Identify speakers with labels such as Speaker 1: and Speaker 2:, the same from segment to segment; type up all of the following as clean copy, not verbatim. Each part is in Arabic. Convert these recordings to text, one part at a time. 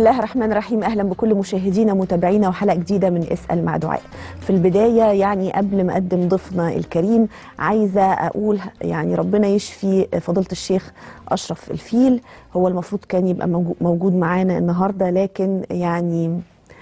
Speaker 1: الله الرحمن الرحيم. أهلا بكل مشاهدينا ومتابعينا وحلقة جديدة من اسأل مع دعاء. في البداية يعني قبل ما أقدم ضيفنا الكريم عايزة أقول يعني ربنا يشفي فضيلة الشيخ أشرف الفيل. هو المفروض كان يبقى موجود معانا النهاردة، لكن يعني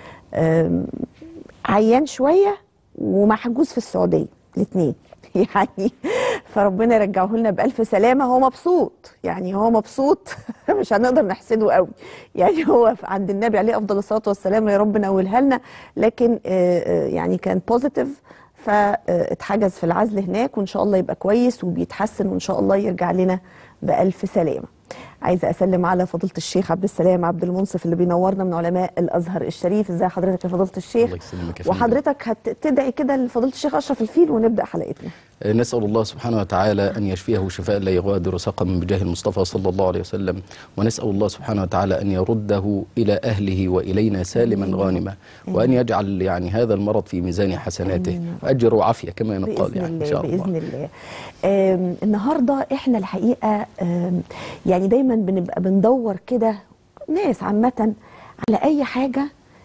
Speaker 1: عيان شوية ومحجوز في السعودية الاثنين يعني، فربنا يرجعه لنا بألف سلامة. هو مبسوط، يعني هو مبسوط مش هنقدر نحسده قوي، يعني هو عند النبي عليه أفضل الصلاة والسلام، يا رب نولها لنا، لكن يعني كان بوزيتيف، فاتحجز في العزل هناك، وإن شاء الله يبقى كويس وبيتحسن، وإن شاء الله يرجع لنا بألف سلامة. عايزه اسلم على فضيله الشيخ عبد السلام عبد المنصف اللي بينورنا من علماء الازهر الشريف. ازي حضرتك يا فضيله الشيخ؟
Speaker 2: الله يسلمك يا فندم.
Speaker 1: وحضرتك هتدعي كده لفضيله الشيخ اشرف الفيل ونبدا حلقتنا.
Speaker 2: نسأل الله سبحانه وتعالى أن يشفيه شفاء لا يغادر سقما بجاه المصطفى صلى الله عليه وسلم، ونسأل الله سبحانه وتعالى أن يرده إلى أهله وإلينا سالما غانما، وأن يجعل يعني هذا المرض في ميزان حسناته أجر وعافية كما يقال يعني إن شاء الله
Speaker 1: بإذن الله. النهاردة إحنا الحقيقة يعني دايما بنبقى بندور كده ناس عامة على أي حاجة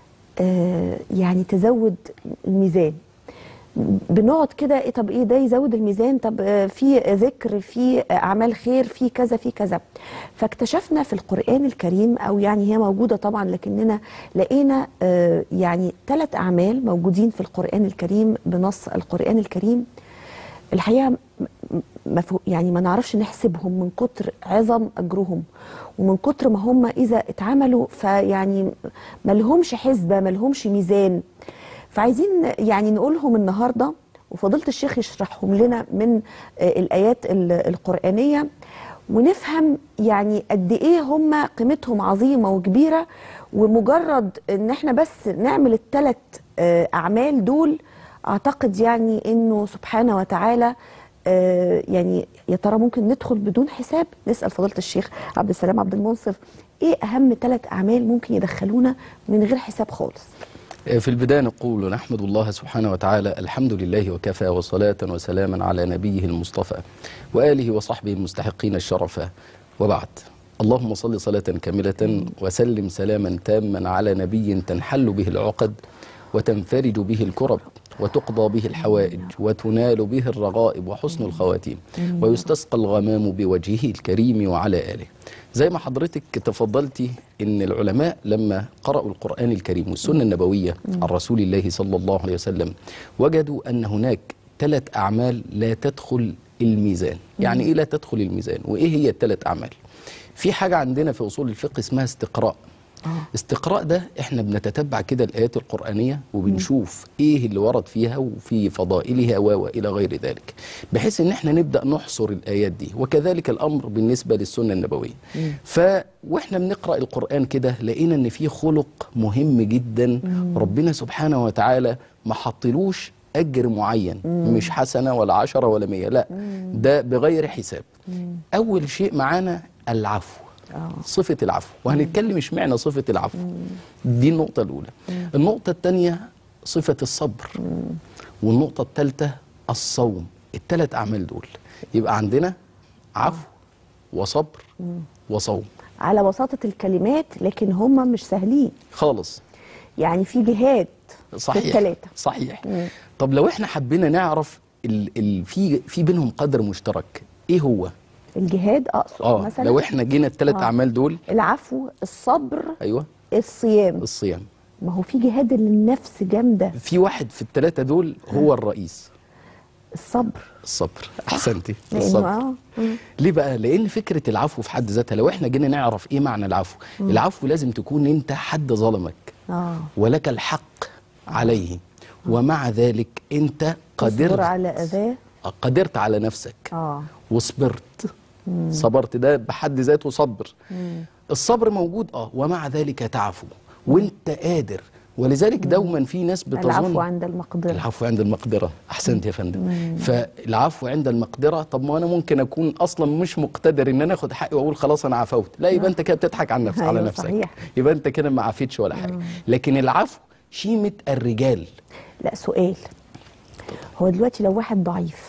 Speaker 1: يعني تزود الميزان. بنقعد كده طب ايه ده يزود الميزان، طب في ذكر، في اعمال خير، في كذا في كذا. فاكتشفنا في القرآن الكريم، او يعني هي موجودة طبعا، لكننا لقينا يعني 3 اعمال موجودين في القرآن الكريم بنص القرآن الكريم. الحقيقة يعني ما نعرفش نحسبهم من كتر عظم اجرهم، ومن كتر ما هم اذا اتعملوا فيعني ما لهمش حسبة، ما لهمش ميزان. فعايزين يعني نقولهم النهاردة، وفضيلة الشيخ يشرحهم لنا من الآيات القرآنية، ونفهم يعني قد إيه هم قيمتهم عظيمة وكبيرة. ومجرد إن احنا بس نعمل ال3 أعمال دول، أعتقد يعني إنه سبحانه وتعالى يعني يا ترى ممكن ندخل بدون حساب. نسأل فضيلة الشيخ عبد السلام عبد المنصف إيه أهم 3 أعمال ممكن يدخلونا من غير حساب خالص؟
Speaker 2: في البداية نقول نحمد الله سبحانه وتعالى، الحمد لله وكفى، وصلاة وسلاما على نبيه المصطفى وآله وصحبه المستحقين الشرفة، وبعد. اللهم صل صلاة كاملة وسلم سلاما تاما على نبي تنحل به العقد وتنفرج به الكرب وتقضى به الحوائج وتنال به الرغائب وحسن الخواتيم ويستسقى الغمام بوجهه الكريم وعلى آله. زي ما حضرتك تفضلتي ان العلماء لما قرأوا القرآن الكريم والسنة النبوية عن رسول الله صلى الله عليه وسلم وجدوا ان هناك 3 أعمال لا تدخل الميزان. يعني ايه لا تدخل الميزان؟ وايه هي ال3 أعمال؟ في حاجة عندنا في أصول الفقه اسمها استقراء. استقراء ده احنا بنتتبع كده الآيات القرآنية وبنشوف ايه اللي ورد فيها وفي فضائلها والى غير ذلك، بحيث ان احنا نبدأ نحصر الآيات دي. وكذلك الأمر بالنسبة للسنة النبوية. واحنا بنقرأ القرآن كده لقينا ان في خلق مهم جدا ربنا سبحانه وتعالى ما حطلوش أجر معين، مش حسنة ولا 10 ولا 100، لا، ده بغير حساب. أول شيء معانا العفو، صفة العفو، وهنتكلم اشمعنى صفة العفو. دي النقطة الأولى. النقطة الثانية صفة الصبر، والنقطة الثالثة الصوم. ال3 أعمال دول يبقى عندنا عفو وصبر وصوم
Speaker 1: على بساطة الكلمات، لكن هم مش سهلين
Speaker 2: خالص،
Speaker 1: يعني في جهاد.
Speaker 2: صحيح
Speaker 1: في ال3
Speaker 2: صحيح. طب لو احنا حبينا نعرف في بينهم قدر مشترك، ايه هو
Speaker 1: الجهاد؟ اقصد مثلا
Speaker 2: لو احنا جينا ال3 أعمال دول،
Speaker 1: العفو، الصبر،
Speaker 2: ايوه، الصيام.
Speaker 1: ما هو في جهاد للنفس جامده،
Speaker 2: في واحد في ال3 دول هو الرئيس،
Speaker 1: الصبر.
Speaker 2: احسنتي، الصبر. ليه بقى؟ لان فكره العفو في حد ذاتها، لو احنا جينا نعرف ايه معنى العفو، العفو لازم تكون انت حد ظلمك ولك الحق عليه، ومع ذلك انت قدرت على نفسك وصبرت. صبرت، ده بحد ذاته صبر. الصبر موجود ومع ذلك تعفو وانت قادر. ولذلك دوما في ناس بتظن
Speaker 1: العفو عند المقدرة.
Speaker 2: العفو عند المقدرة، احسنت يا فندم. فالعفو عند المقدرة. طب ما انا ممكن اكون اصلا مش مقتدر ان انا اخد حقي واقول خلاص انا عفوت، لا، يبقى انت كده بتضحك على نفسك. على نفسك صحيح. يبقى انت كده ما عفيتش ولا حاجة. لكن العفو شيمة الرجال.
Speaker 1: لا، سؤال، هو دلوقتي لو واحد ضعيف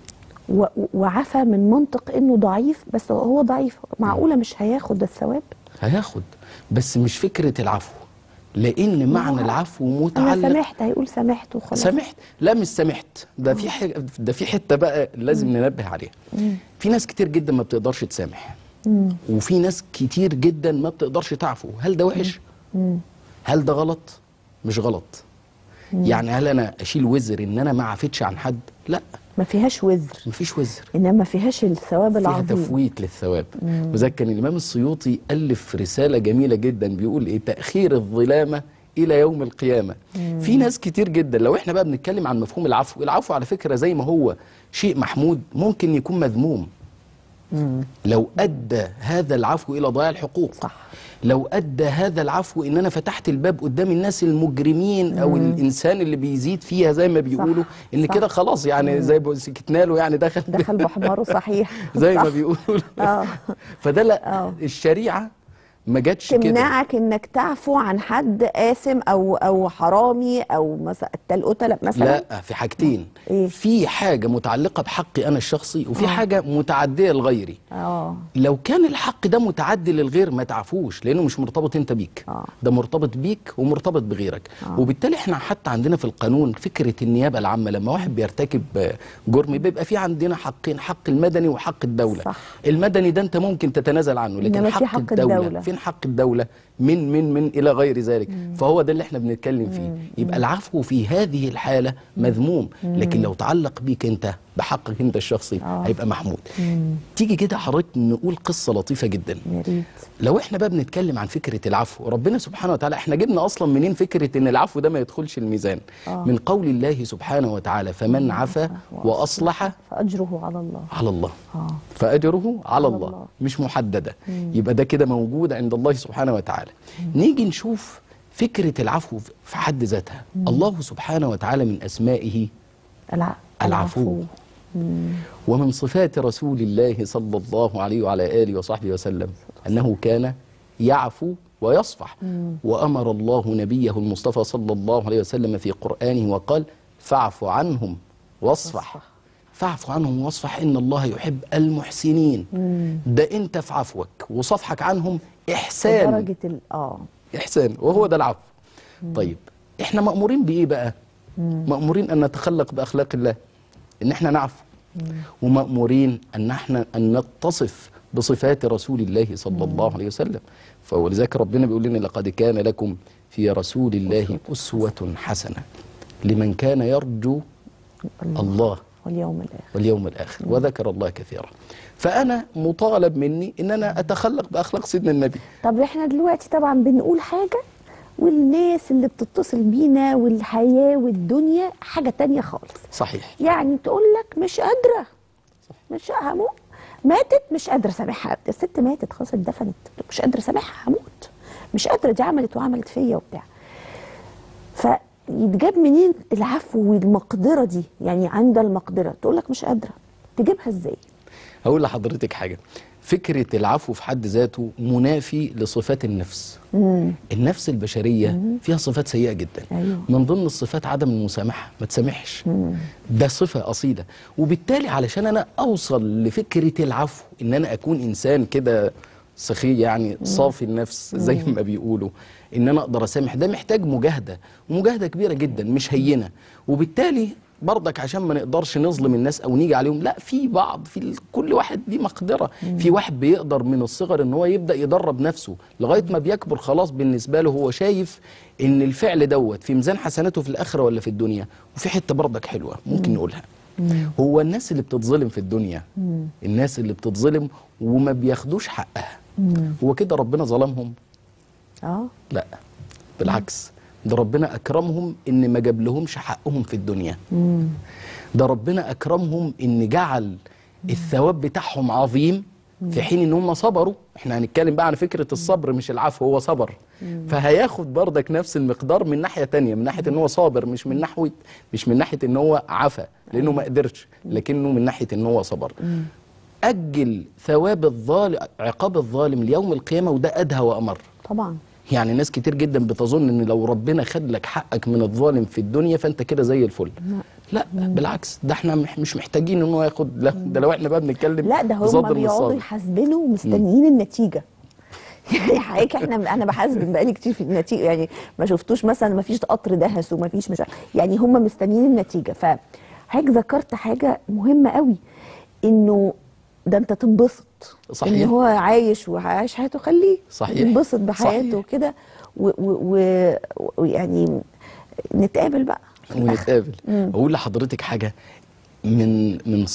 Speaker 1: وعفى من منطق انه ضعيف، بس هو ضعيف، معقولة مش هياخد الثواب؟
Speaker 2: هياخد، بس مش فكره العفو، لان معنى العفو
Speaker 1: انا
Speaker 2: متعلق.
Speaker 1: سامحت، هيقول سامحت وخلاص.
Speaker 2: سامحت؟ لا مش سامحت، ده في حته بقى لازم ننبه عليها. في ناس كتير جدا ما بتقدرش تسامح، وفي ناس كتير جدا ما بتقدرش تعفو. هل ده وحش؟ هل ده غلط؟ مش غلط. يعني هل انا اشيل وزر ان انا ما عفتش عن حد؟ لا،
Speaker 1: ما فيهاش وزر،
Speaker 2: ما فيش وزر،
Speaker 1: انما ما فيهاش الثواب
Speaker 2: فيها
Speaker 1: العظيم.
Speaker 2: تفويت للثواب. وذلك كان الامام السيوطي الف رساله جميله جدا بيقول ايه: تاخير الظلامه الى يوم القيامه. في ناس كتير جدا، لو احنا بقى بنتكلم عن مفهوم العفو، العفو على فكره زي ما هو شيء محمود ممكن يكون مذموم. لو ادى هذا العفو الى ضياع الحقوق،
Speaker 1: صح. لو
Speaker 2: ادى هذا العفو ان انا فتحت الباب قدام الناس المجرمين او الانسان اللي بيزيد فيها زي ما بيقولوا، ان كده خلاص يعني زي سكتنا له، يعني دخل
Speaker 1: بحماره. صحيح.
Speaker 2: زي
Speaker 1: صح.
Speaker 2: ما بيقولوا. فده لا، الشريعه ما جاتش كده
Speaker 1: تمنعك انك تعفو عن حد آثم او حرامي او مثلا القتلة مثلا.
Speaker 2: لا، في حاجتين.
Speaker 1: إيه؟
Speaker 2: في حاجه متعلقه بحقي انا الشخصي، وفي حاجه متعديه لغيري. لو كان الحق ده متعدي للغير ما تعفوش، لانه مش مرتبط انت بيك، ده مرتبط بيك ومرتبط بغيرك. وبالتالي احنا حتى عندنا في القانون فكره النيابه العامه، لما واحد بيرتكب جرم بيبقى في عندنا حقين: حق المدني وحق الدوله.
Speaker 1: صح.
Speaker 2: المدني ده انت ممكن تتنازل عنه، لكن حق الدوله فين؟ حق الدوله من الى غير ذلك. فهو ده اللي احنا بنتكلم فيه. يبقى العفو في هذه الحاله مذموم، لكن لو تعلق بيك انت بحقك انت الشخصي هيبقى محمود. تيجي كده حضرتك نقول قصه لطيفه جدا.
Speaker 1: يا ريت.
Speaker 2: لو احنا بقى بنتكلم عن فكره العفو، ربنا سبحانه وتعالى، احنا جبنا اصلا منين فكره ان العفو ده ما يدخلش الميزان؟ من قول الله سبحانه وتعالى: فمن عفا واصلح
Speaker 1: فاجره على الله.
Speaker 2: على الله. فاجره على الله، مش محدده. يبقى ده كده موجود عند الله سبحانه وتعالى. نيجي نشوف فكره العفو في حد ذاتها. الله سبحانه وتعالى من اسمائه العفو. ومن صفات رسول الله صلى الله عليه وعلى آله وصحبه وسلم أنه كان يعفو ويصفح. وأمر الله نبيه المصطفى صلى الله عليه وسلم في قرآنه وقال: فاعف عنهم واصفح. فاعف عنهم واصفح إن الله يحب المحسنين. ده أنت في عفوك وصفحك عنهم إحسان،
Speaker 1: درجة
Speaker 2: إحسان، وهو ده العفو. طيب إحنا مأمورين بإيه بقى؟ مأمورين أن نتخلق بأخلاق الله، ان احنا نعفو، ومأمورين ان نتصف بصفات رسول الله صلى الله عليه وسلم. فولذلك ربنا بيقول لنا: لقد كان لكم في رسول الله أسوة حسنة لمن كان يرجو الله واليوم الآخر وذكر الله كثيرا. فأنا مطالب مني ان انا اتخلق بأخلاق سيدنا النبي.
Speaker 1: طب احنا دلوقتي طبعا بنقول حاجة، والناس اللي بتتصل بينا والحياة والدنيا حاجة تانية خالص.
Speaker 2: صحيح.
Speaker 1: يعني تقول لك مش قادرة، مش هموت، ماتت مش قادرة سامحها، الست ماتت خلاص اتدفنت، مش قادرة سامحها، هموت، مش قادرة، دي عملت وعملت فيا وبتاع. فيتجاب منين العفو والمقدرة دي؟ يعني عند المقدرة تقول لك مش قادرة، تجيبها ازاي؟
Speaker 2: هقول لحضرتك حاجة. فكرة العفو في حد ذاته منافي لصفات النفس. النفس البشرية فيها صفات سيئة جدا.
Speaker 1: أيوه.
Speaker 2: من ضمن الصفات عدم المسامحة، ما تسامحش. ده صفة أصيلة. وبالتالي علشان أنا أوصل لفكرة العفو، إن أنا أكون إنسان كده سخي، يعني صافي النفس زي ما بيقولوا، إن أنا أقدر أسامح، ده محتاج مجاهدة، ومجاهدة كبيرة جدا مش هينة. وبالتالي برضك عشان ما نقدرش نظلم الناس او نيجي عليهم، لا، في كل واحد ليه مقدره. في واحد بيقدر من الصغر ان هو يبدا يدرب نفسه لغايه ما بيكبر، خلاص بالنسبه له هو شايف ان الفعل دوت في ميزان حسناته في الاخره ولا في الدنيا. وفي حته برضك حلوه ممكن نقولها. هو الناس اللي بتتظلم في الدنيا، الناس اللي بتتظلم وما بياخدوش حقها، هو كده ربنا ظلمهم؟ لا، بالعكس، ده ربنا أكرمهم إن ما جاب لهمش حقهم في الدنيا. ده ربنا أكرمهم إن جعل الثواب بتاعهم عظيم في حين إن هم صبروا. إحنا هنتكلم بقى عن فكرة الصبر مش العفو، هو صبر. فهياخد بردك نفس المقدار من ناحية تانية، من ناحية إن هو صابر، مش من ناحية إن هو عفا لأنه ما قدرش، لكنه من ناحية إن هو صبر. أجل ثواب الظالم، عقاب الظالم ليوم القيامة، وده أدهى وأمر.
Speaker 1: طبعا.
Speaker 2: يعني ناس كتير جدا بتظن ان لو ربنا خد لك حقك من الظالم في الدنيا فانت كده زي الفل. لا، بالعكس، ده احنا مش محتاجين ان هو ياخد. لا، ده لو احنا بقى بنتكلم،
Speaker 1: لا، ده هم بيقعدوا يحاسبنوا ومستنيين النتيجه. يعني حضرتك انا بحاسب بقالي كتير في النتيجه، يعني ما شفتوش مثلا ما فيش قطر دهس وما فيش مش يعني هم مستنيين النتيجه. فحضرتك ذكرت حاجه مهمه قوي، انه ده انت تنبسط.
Speaker 2: صحيح.
Speaker 1: ان هو عايش وعايش حياته، خليه
Speaker 2: صحيح.
Speaker 1: ينبسط بحياته
Speaker 2: صحيح.
Speaker 1: كده، ويعني نتقابل بقى في الآخر.
Speaker 2: ونتقابل. اقول لحضرتك حاجه من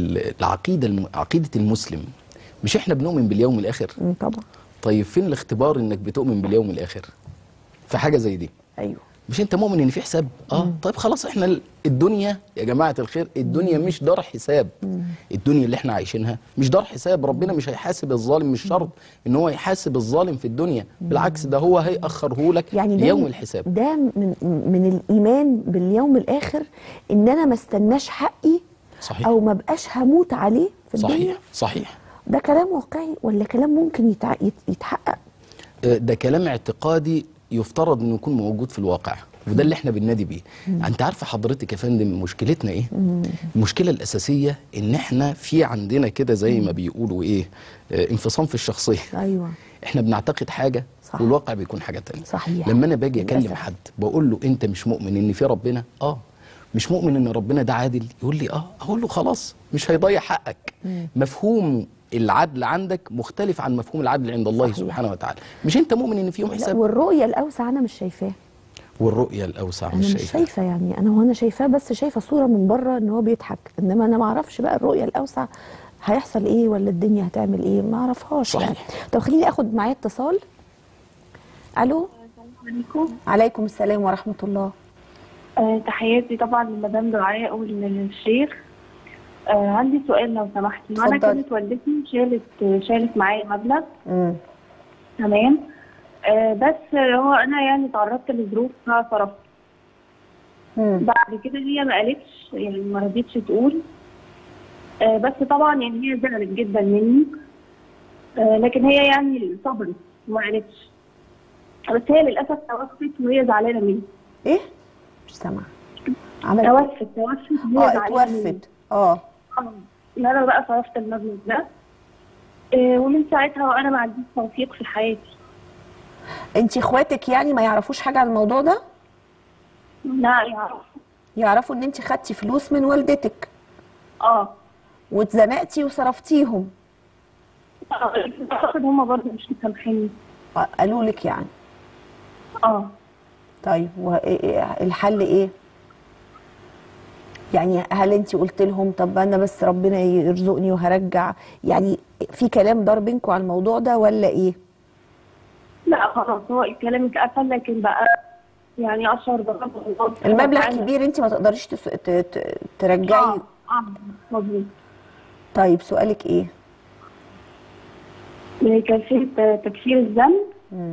Speaker 2: عقيده المسلم. مش احنا بنؤمن باليوم الاخر؟
Speaker 1: طبعا.
Speaker 2: طيب فين الاختبار انك بتؤمن باليوم الاخر في حاجه زي دي؟
Speaker 1: ايوه.
Speaker 2: مش انت مؤمن ان في حساب؟ طيب خلاص، احنا الدنيا يا جماعه الخير، الدنيا مش دار حساب. الدنيا اللي احنا عايشينها مش دار حساب. ربنا مش هيحاسب الظالم، مش شرط ان هو يحاسب الظالم في الدنيا، بالعكس ده هو هيأخره لك
Speaker 1: يعني
Speaker 2: ليوم الحساب.
Speaker 1: ده من الايمان باليوم الاخر، ان انا ما استناش حقي.
Speaker 2: صحيح.
Speaker 1: او ما بقاش هموت عليه في الدنيا.
Speaker 2: صحيح. صحيح.
Speaker 1: ده كلام واقعي ولا كلام ممكن يتحقق؟
Speaker 2: ده كلام اعتقادي يفترض انه يكون موجود في الواقع، وده اللي احنا بننادي بيه. انت عارفه حضرتك يا فندم مشكلتنا ايه؟ المشكله الاساسيه ان احنا في عندنا كده زي ما بيقولوا ايه، انفصام في الشخصيه.
Speaker 1: ايوه.
Speaker 2: احنا بنعتقد حاجه
Speaker 1: صح.
Speaker 2: والواقع بيكون حاجه تانية.
Speaker 1: صحيح.
Speaker 2: لما انا باجي اكلم
Speaker 1: للأسف.
Speaker 2: حد بقول له انت مش مؤمن ان في ربنا؟ مش مؤمن ان ربنا ده عادل؟ يقول لي اقول له خلاص مش هيضيع حقك. مفهوم العدل عندك مختلف عن مفهوم العدل عند الله. صحيح. سبحانه وتعالى. مش انت مؤمن ان في يوم حساب؟
Speaker 1: والرؤيه الاوسع انا مش شايفاه.
Speaker 2: والرؤيه الاوسع
Speaker 1: انا مش شايفه، يعني انا شايفاه، بس شايفه صوره من بره ان هو بيضحك، انما انا ما اعرفش بقى الرؤيه الاوسع هيحصل ايه ولا الدنيا هتعمل ايه، ما اعرفهاش.
Speaker 2: صحيح.
Speaker 1: يعني طب خليني اخد معايا اتصال. الو.
Speaker 3: السلام عليكم.
Speaker 1: عليكم السلام ورحمه الله.
Speaker 3: تحياتي طبعا لمدام دعاء وللشيخ. عندي سؤال لو سمحتي. انا كانت والدتي شالت معايا مبلغ. تمام. بس هو انا يعني تعرضت لظروف فصرفت. بعد كده هي ما قالتش، يعني ما رضيتش تقول. بس طبعا يعني هي زعلت جدا مني. لكن هي يعني صبرت وما قالتش. بس هي للاسف توفت وهي زعلانه مني.
Speaker 1: ايه؟ مش سامعه.
Speaker 3: توفت وهي زعلانه مني.
Speaker 1: اتوفت.
Speaker 3: انا بقى صرفت المبلغ ده. ومن ساعتها وانا ما عنديش توفيق في حياتي.
Speaker 1: انت اخواتك يعني ما يعرفوش حاجه عن الموضوع ده؟
Speaker 3: لا
Speaker 1: يعرفوا ان انت خدتي فلوس من والدتك. واتزنقتي وصرفتيهم.
Speaker 3: اعتقد هما برضه مش مسامحيني.
Speaker 1: قالوا لك يعني؟ طيب الحل ايه؟ يعني هل انت قلت لهم طب انا بس ربنا يرزقني وهرجع؟ يعني في كلام دار بينكم على الموضوع ده ولا ايه؟
Speaker 3: لا خلاص، هو الكلام اتقفل، لكن بقى يعني اشعر بغضب.
Speaker 1: المبلغ كبير، انت ما تقدريش ترجعي.
Speaker 3: مظبوط.
Speaker 1: طيب سؤالك ايه؟
Speaker 3: كيفية تكفير الذنب.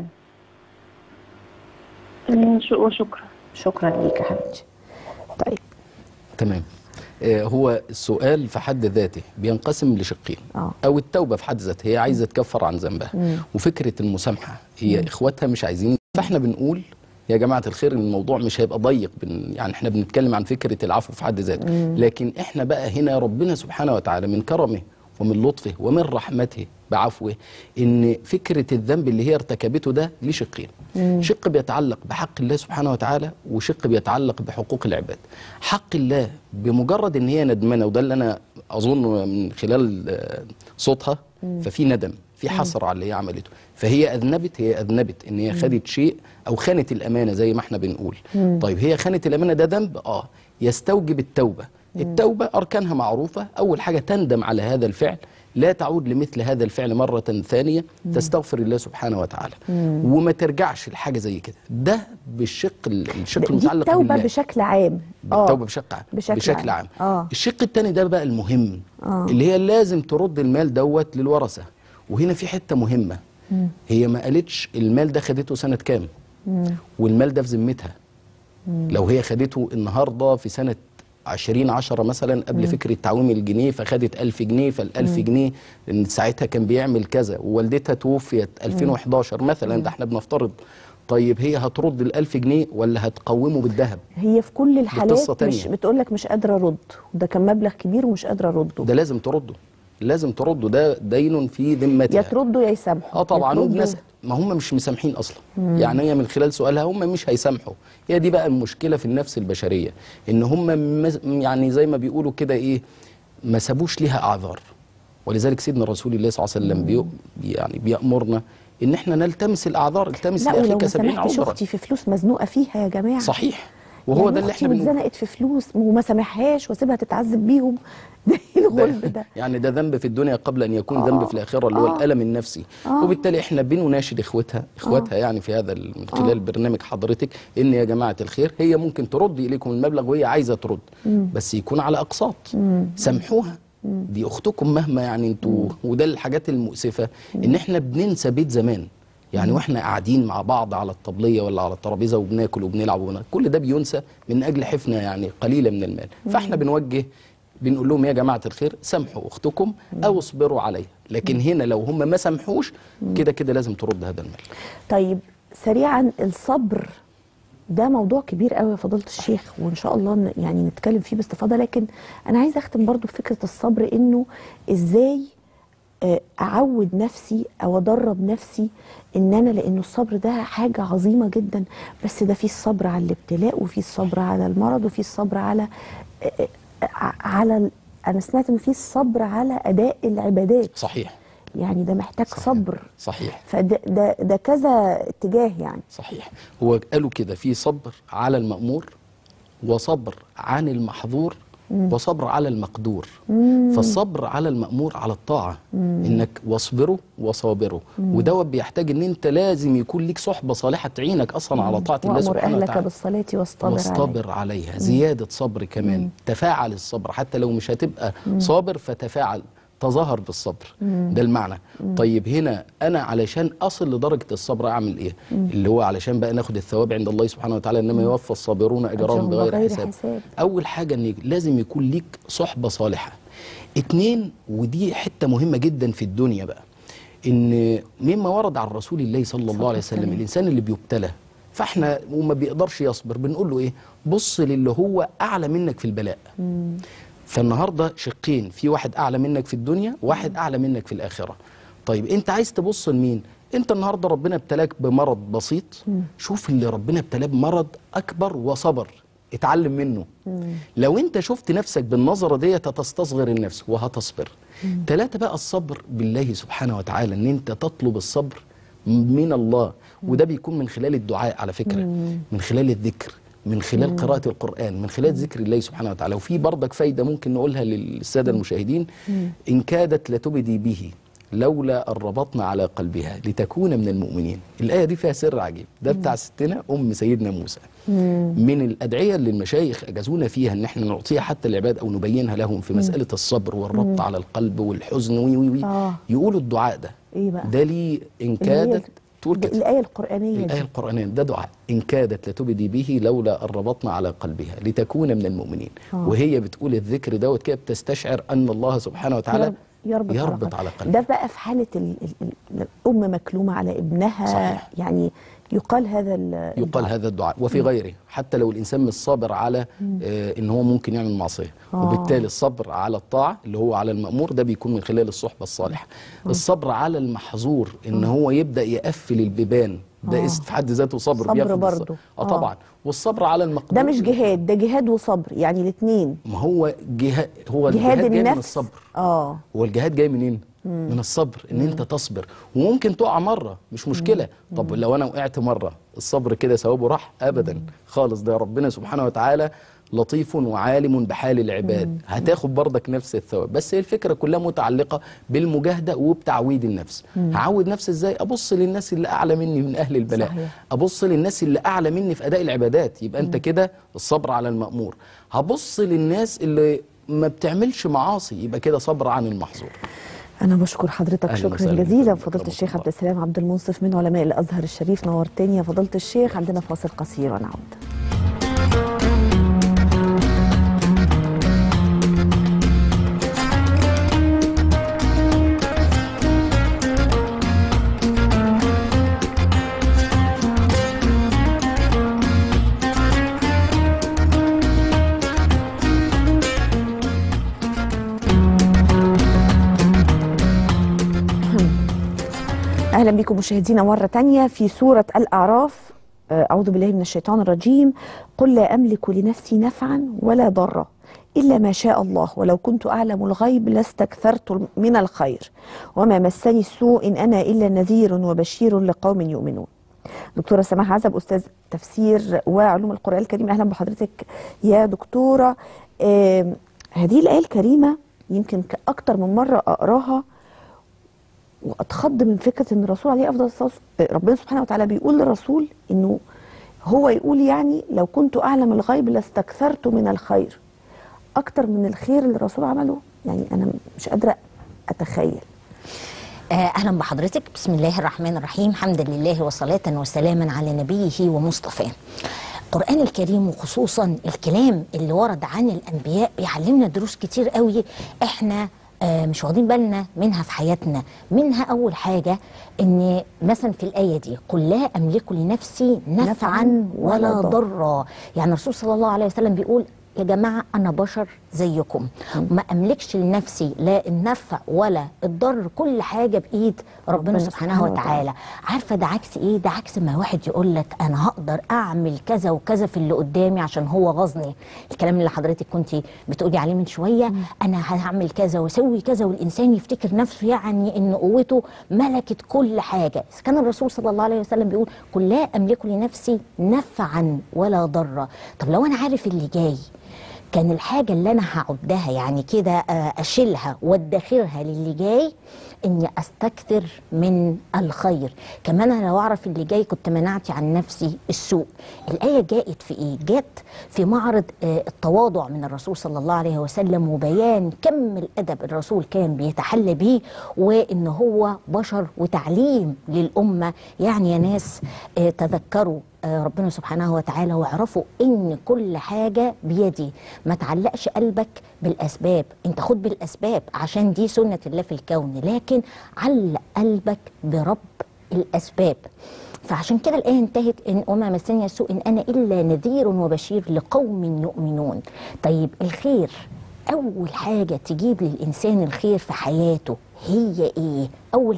Speaker 3: وشكرا.
Speaker 1: شكرا ليك يا حبيبتي. طيب
Speaker 2: تمام. هو السؤال في حد ذاته بينقسم لشقين. او التوبه في حد ذاتها، هي عايزه تكفر عن ذنبها، وفكره المسامحه هي اخواتها مش عايزين. فاحنا بنقول يا جماعه الخير الموضوع مش هيبقى ضيق، يعني احنا بنتكلم عن فكره العفو في حد ذاته، لكن احنا بقى هنا ربنا سبحانه وتعالى من كرمه ومن لطفه ومن رحمته بعفوه ان فكره الذنب اللي هي ارتكبته ده ليه شقين. شق بيتعلق بحق الله سبحانه وتعالى، وشق بيتعلق بحقوق العباد. حق الله بمجرد ان هي ندمانه، وده اللي انا اظن من خلال صوتها، ففي ندم، في حسره على اللي هي عملته، فهي اذنبت ان هي خدت شيء او خانت الامانه زي ما احنا بنقول. طيب هي خانت الامانه، ده ذنب يستوجب التوبه. التوبه اركانها معروفه. اول حاجه تندم على هذا الفعل، لا تعود لمثل هذا الفعل مرة ثانية، تستغفر الله سبحانه وتعالى، وما ترجعش لحاجة زي كده. ده الشق المتعلق بالله.
Speaker 1: التوبة بشكل عام.
Speaker 2: التوبة بشكل عام. الشق الثاني ده بقى المهم، اللي هي لازم ترد المال دوت للورثة. وهنا في حتة مهمة، هي ما قالتش المال ده خدته سنة كام، والمال ده في ذمتها. لو هي خدته النهاردة في سنة 2010 مثلا قبل فكرة تعويم الجنيه، فخدت 1000 جنيه، فال1000 جنيه ساعتها كان بيعمل كذا، ووالدتها توفيت 2011 مثلا، ده احنا بنفترض. طيب هي هترد ال1000 جنيه ولا هتقومه بالذهب؟
Speaker 1: هي في كل الحالات مش بتقول لك مش قادرة أرد، ده كان مبلغ كبير ومش قادرة أرده.
Speaker 2: ده لازم ترده. لازم ترده، ده دين في ذمتها.
Speaker 1: يا تردوا يا يسامحوا.
Speaker 2: طبعا. والناس ما هم مش مسامحين اصلا. يعني هي من خلال سؤالها هم مش هيسامحوا. هي دي بقى المشكله في النفس البشريه، ان هم يعني زي ما بيقولوا كده ايه، ما سابوش ليها اعذار. ولذلك سيدنا رسول الله صلى الله عليه وسلم يعني بيأمرنا ان احنا نلتمس الاعذار. التمس لاخيك 70 عذرا.
Speaker 1: اختي في فلوس مزنوقه فيها يا جماعه.
Speaker 2: صحيح. وهو يعني ده اللي احنا
Speaker 1: بنقول. اتزنقت في فلوس وما سامحهاش واسيبها تتعذب بيهم. ده الغلب ده.
Speaker 2: يعني ده ذنب في الدنيا قبل ان يكون ذنب في الاخره، اللي هو الالم النفسي. وبالتالي احنا بنناشد اخواتها يعني في هذا من خلال برنامج حضرتك، ان يا جماعه الخير هي ممكن ترد اليكم المبلغ وهي عايزه ترد، بس يكون على اقساط. سامحوها. دي اختكم مهما يعني انتوا. وده الحاجات المؤسفه، ان احنا بننسى بيت زمان. يعني واحنا قاعدين مع بعض على الطبليه ولا على الترابيزه وبناكل وبنلعب كل ده بينسى من اجل حفنه يعني قليله من المال. فاحنا بنقول لهم يا جماعه الخير سامحوا اختكم او اصبروا عليها. لكن هنا لو هم ما سامحوش كده كده لازم ترد هذا المال.
Speaker 1: طيب سريعا، الصبر ده موضوع كبير قوي يا فضيله الشيخ، وان شاء الله يعني نتكلم فيه باستفاضه. لكن انا عايزه اختم برضو بفكره الصبر، انه ازاي اعود نفسي او ادرب نفسي ان انا، لانه الصبر ده حاجه عظيمه جدا، بس ده فيه الصبر على الابتلاء وفيه الصبر على المرض وفيه الصبر على انا سمعت انه فيه الصبر على اداء العبادات.
Speaker 2: صحيح.
Speaker 1: يعني ده محتاج صبر.
Speaker 2: صحيح.
Speaker 1: فده كذا اتجاه يعني.
Speaker 2: صحيح. هو قالوا كده في صبر على المأمور، وصبر عن المحظور، وصبر على المقدور. فالصبر على المأمور على الطاعة، انك واصبروا وصابروا، ودوت بيحتاج ان انت لازم يكون ليك صحبة صالحة تعينك اصلا على طاعة الله سبحانه وتعالى.
Speaker 1: وأمر أهلك بالصلاة واصطبر
Speaker 2: عليها. زيادة صبر كمان. تفاعل الصبر، حتى لو مش هتبقى صابر فتفاعل، تظاهر بالصبر. ده المعنى. طيب هنا انا علشان اصل لدرجه الصبر اعمل ايه؟ اللي هو علشان بقى ناخد الثواب عند الله سبحانه وتعالى، انما يوفى الصابرون اجرهم بغير حساب. اول حاجه ان لازم يكون ليك صحبه صالحه. 2، ودي حته مهمه جدا في الدنيا بقى، ان مما ورد عن رسول الله صلى الله عليه وسلم، الانسان اللي بيبتلى فاحنا وما بيقدرش يصبر بنقول له ايه؟ بص للي هو اعلى منك في البلاء. فالنهارده شقين، في واحد اعلى منك في الدنيا وواحد اعلى منك في الاخره. طيب انت عايز تبص لمين؟ انت النهارده ربنا ابتلاك بمرض بسيط، شوف اللي ربنا ابتلاه بمرض اكبر وصبر، اتعلم منه. لو انت شفت نفسك بالنظره ديت هتستصغر النفس وهتصبر. 3 بقى الصبر بالله سبحانه وتعالى، ان انت تطلب الصبر من الله، وده بيكون من خلال الدعاء على فكره، من خلال الذكر، من خلال قراءة القرآن، من خلال ذكر الله سبحانه وتعالى. وفي برضك فايدة ممكن نقولها للسادة المشاهدين، إن كادت لتبدي به لولا أن ربطنا على قلبها لتكون من المؤمنين. الآية دي فيها سر عجيب، ده بتاع ستنا أم سيدنا موسى. من الأدعية اللي المشايخ أجازونا فيها إن احنا نعطيها حتى العباد أو نبينها لهم في مسألة الصبر والربط على القلب والحزن يقولوا الدعاء ده.
Speaker 1: إيه بقى؟
Speaker 2: ده لي إن كادت تقول كده.
Speaker 1: الآية القرآنية
Speaker 2: الآية القرآنية ده دعاء، إن كادت لتبدي به لولا أن ربطنا على قلبها لتكون من المؤمنين. وهي بتقول الذكر دوت كده بتستشعر أن الله سبحانه وتعالى يربط على قلبها.
Speaker 1: ده بقى في حالة الأم مكلومة على ابنها. صحيح. يعني يقال هذا
Speaker 2: الدعاء وفي غيره، حتى لو الإنسان مش صابر على إن هو ممكن يعمل معصية. وبالتالي الصبر على الطاعة اللي هو على المأمور ده بيكون من خلال الصحبة الصالحة. الصبر على المحظور إن هو يبدأ يقفل البيبان، ده في حد ذاته صبر
Speaker 1: برضه.
Speaker 2: طبعا. والصبر على المقدور
Speaker 1: ده مش جهاد، ده جهاد وصبر، يعني الاثنين.
Speaker 2: ما هو الجهاد جاي من الصبر. هو الجهاد جاي منين؟ من الصبر، ان انت تصبر. وممكن تقع مره مش مشكله. طب لو انا وقعت مره الصبر كده ثوابه راح؟ ابدا خالص. ده ربنا سبحانه وتعالى لطيف وعالم بحال العباد، هتاخد برضك نفس الثواب. بس هي الفكره كلها متعلقه بالمجاهده وبتعويد النفس. هعود نفسي ازاي؟ ابص للناس اللي اعلى مني من اهل البلاء. صحيح. ابص للناس اللي اعلى مني في اداء العبادات، يبقى انت كده الصبر على المأمور. هبص للناس اللي ما بتعملش معاصي، يبقى كده صبر عن المحظور.
Speaker 1: أنا بشكر حضرتك شكرا جزيلا فضيلة الشيخ عبد السلام عبد المنصف من علماء الأزهر الشريف. نورتني يا فضيلة الشيخ. عندنا فاصل قصير ونعود. أهلا بكم مشاهدينا مرة تانية في سورة الأعراف. أعوذ بالله من الشيطان الرجيم. قل لا أملك لنفسي نفعا ولا ضرا إلا ما شاء الله ولو كنت أعلم الغيب لاستكثرت من الخير وما مسني السوء إن أنا إلا نذير وبشير لقوم يؤمنون. دكتورة سماح عزب، أستاذ تفسير وعلوم القرآن الكريم، أهلا بحضرتك يا دكتورة. هذه الآية الكريمة يمكن أكتر من مرة أقراها وأتخض من فكرة أن الرسول عليه أفضل الصلاة والسلام، ربنا سبحانه وتعالى بيقول للرسول أنه هو يقول يعني لو كنت أعلم الغيب لاستكثرت من الخير، أكتر من الخير اللي الرسول عمله. يعني أنا مش قادرة أتخيل.
Speaker 4: أهلا بحضرتك. بسم الله الرحمن الرحيم. حمدا لله وصلاة وسلاما على نبيه ومصطفاه. القرآن الكريم وخصوصا الكلام اللي ورد عن الأنبياء بيعلمنا دروس كتير قوي احنا مش واخدين بالنا منها في حياتنا. منها أول حاجة إن مثلا في الآية دي قل لا أملك لنفسي نفعا ولا ضرا، يعني الرسول صلى الله عليه وسلم بيقول يا جماعة أنا بشر زيكم، ما أملكش لنفسي لا النفع ولا الضر، كل حاجة بإيد ربنا سبحانه وتعالى. عارفة ده عكس إيه؟ ده عكس ما واحد يقول لك أنا هقدر أعمل كذا وكذا في اللي قدامي عشان هو غزني، الكلام اللي حضرتك كنت بتقولي عليه من شوية، أنا هعمل كذا وأسوي كذا، والإنسان يفتكر نفسه يعني إن قوته ملكت كل حاجة. كان الرسول صلى الله عليه وسلم بيقول قل لا أملك لنفسي نفعا ولا ضرا. طب لو أنا عارف اللي جاي، كان الحاجة اللي أنا هعدها يعني كده أشيلها وادخرها للي جاي، إني أستكثر من الخير. كمان أنا لو أعرف اللي جاي كنت منعت عن نفسي السوء. الآية جاءت في إيه؟ جاءت في معرض التواضع من الرسول صلى الله عليه وسلم، وبيان كم الأدب الرسول كان بيتحلى به، وإن هو بشر، وتعليم للأمة. يعني يا ناس تذكروا ربنا سبحانه وتعالى واعرفوا ان كل حاجة بيدي. ما تعلقش قلبك بالاسباب، انت خد بالاسباب عشان دي سنة الله في الكون، لكن علق قلبك برب الاسباب. فعشان كده الآية انتهت إن وما مسني السوء إن أنا إلا نذير وبشير لقوم يؤمنون. طيب الخير، أول حاجة تجيب للإنسان الخير في حياته هي إيه؟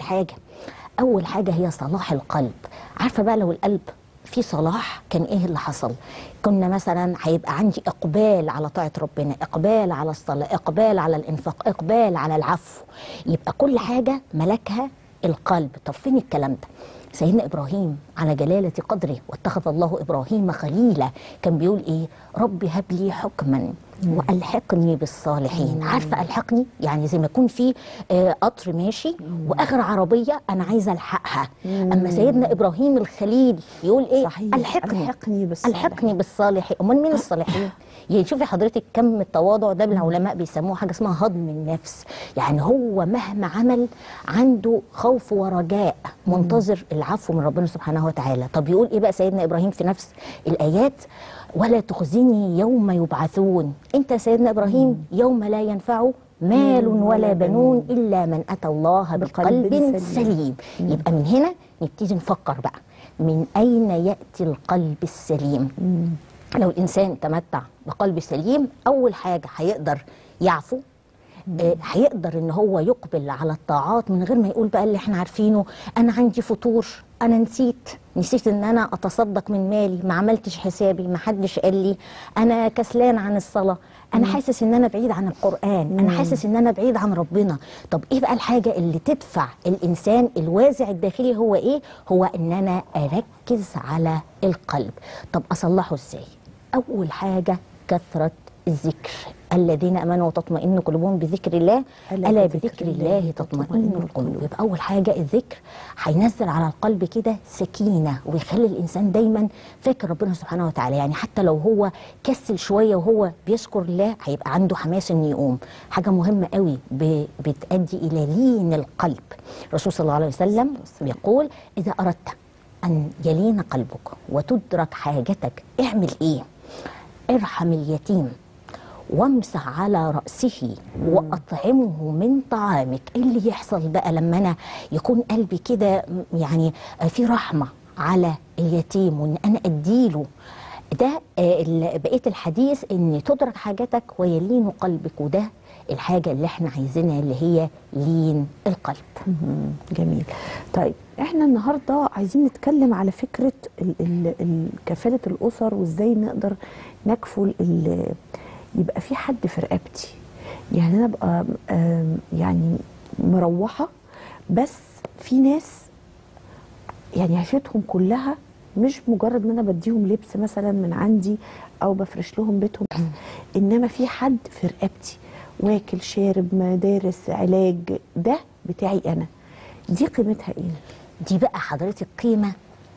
Speaker 4: أول حاجة هي صلاح القلب. عارفة بقى لو القلب في صلاح كان ايه اللي حصل؟ كنا مثلا هيبقى عندي اقبال على طاعة ربنا، اقبال على الصلاة، اقبال على الانفاق، اقبال على العفو، يبقى كل حاجة ملكها القلب. طب فين الكلام ده؟ سيدنا إبراهيم على جلالة قدره واتخذ الله إبراهيم خليلا كان بيقول إيه؟ ربي هب لي حكما وألحقني بالصالحين. عارفة ألحقني؟ يعني زي ما يكون في قطر ماشي وآخر عربية أنا عايزة ألحقها. أما سيدنا إبراهيم الخليل يقول إيه؟
Speaker 1: صحيح.
Speaker 4: ألحقني بالصالحين. أمال مين الصالحين؟ يعني شوفي حضرتك كم التواضع ده العلماء بيسموه حاجة اسمها هضم النفس. يعني هو مهما عمل عنده خوف ورجاء، منتظر العفو من ربنا سبحانه وتعالى. طب يقول إيه بقى سيدنا إبراهيم في نفس الآيات؟ ولا تخزني يوم يبعثون. انت سيدنا ابراهيم يوم لا ينفع مال ولا بنون الا من اتى الله بقلب سليم. يبقى من هنا نبتدي نفكر بقى من اين ياتي القلب السليم. لو الانسان تمتع بقلب سليم، اول حاجه هيقدر يعفو، هيقدر ان هو يقبل على الطاعات من غير ما يقول بقى اللي احنا عارفينه، انا عندي فتور، انا نسيت ان انا اتصدق من مالي، ما عملتش حسابي، ما حدش قال لي، انا كسلان عن الصلاة، انا حاسس ان انا بعيد عن القرآن، انا حاسس ان انا بعيد عن ربنا. طب ايه بقى الحاجة اللي تدفع الانسان الوازع الداخلي؟ هو ايه؟ هو ان انا اركز على القلب. طب اصلحه ازاي؟ اول حاجة كثرة الذكر. الذين امنوا وتطمئن قلوبهم بذكر الله الا بذكر الله تطمئن القلوب. يبقى اول حاجه الذكر هينزل على القلب كده سكينه، ويخلي الانسان دايما فاكر ربنا سبحانه وتعالى. يعني حتى لو هو كسل شويه وهو بيذكر الله هيبقى عنده حماس انه يقوم. حاجه مهمه قوي بتؤدي الى لين القلب. الرسول صلى الله عليه وسلم بيقول اذا اردت ان يلين قلبك وتدرك حاجتك اعمل ايه؟ ارحم اليتيم وامسح على رأسه وأطعمه من طعامك. ايه اللي يحصل بقى لما أنا يكون قلبي كده يعني في رحمة على اليتيم وإن أنا أديله ده؟ بقية الحديث إن تدرك حاجتك ويلين قلبك، وده الحاجة اللي احنا عايزينها اللي هي لين القلب.
Speaker 1: جميل. طيب احنا النهارده عايزين نتكلم على فكره كفاله الاسر، وازاي نقدر نكفل يبقى في حد في رقبتي. يعني انا ابقى يعني مروحه، بس في ناس يعني عيشتهم كلها مش مجرد ان انا بديهم لبس مثلا من عندي او بفرش لهم بيتهم بس، انما في حد في رقبتي، واكل شارب مدارس علاج، ده بتاعي انا. دي قيمتها ايه؟
Speaker 4: دي بقى حضرتك قيمه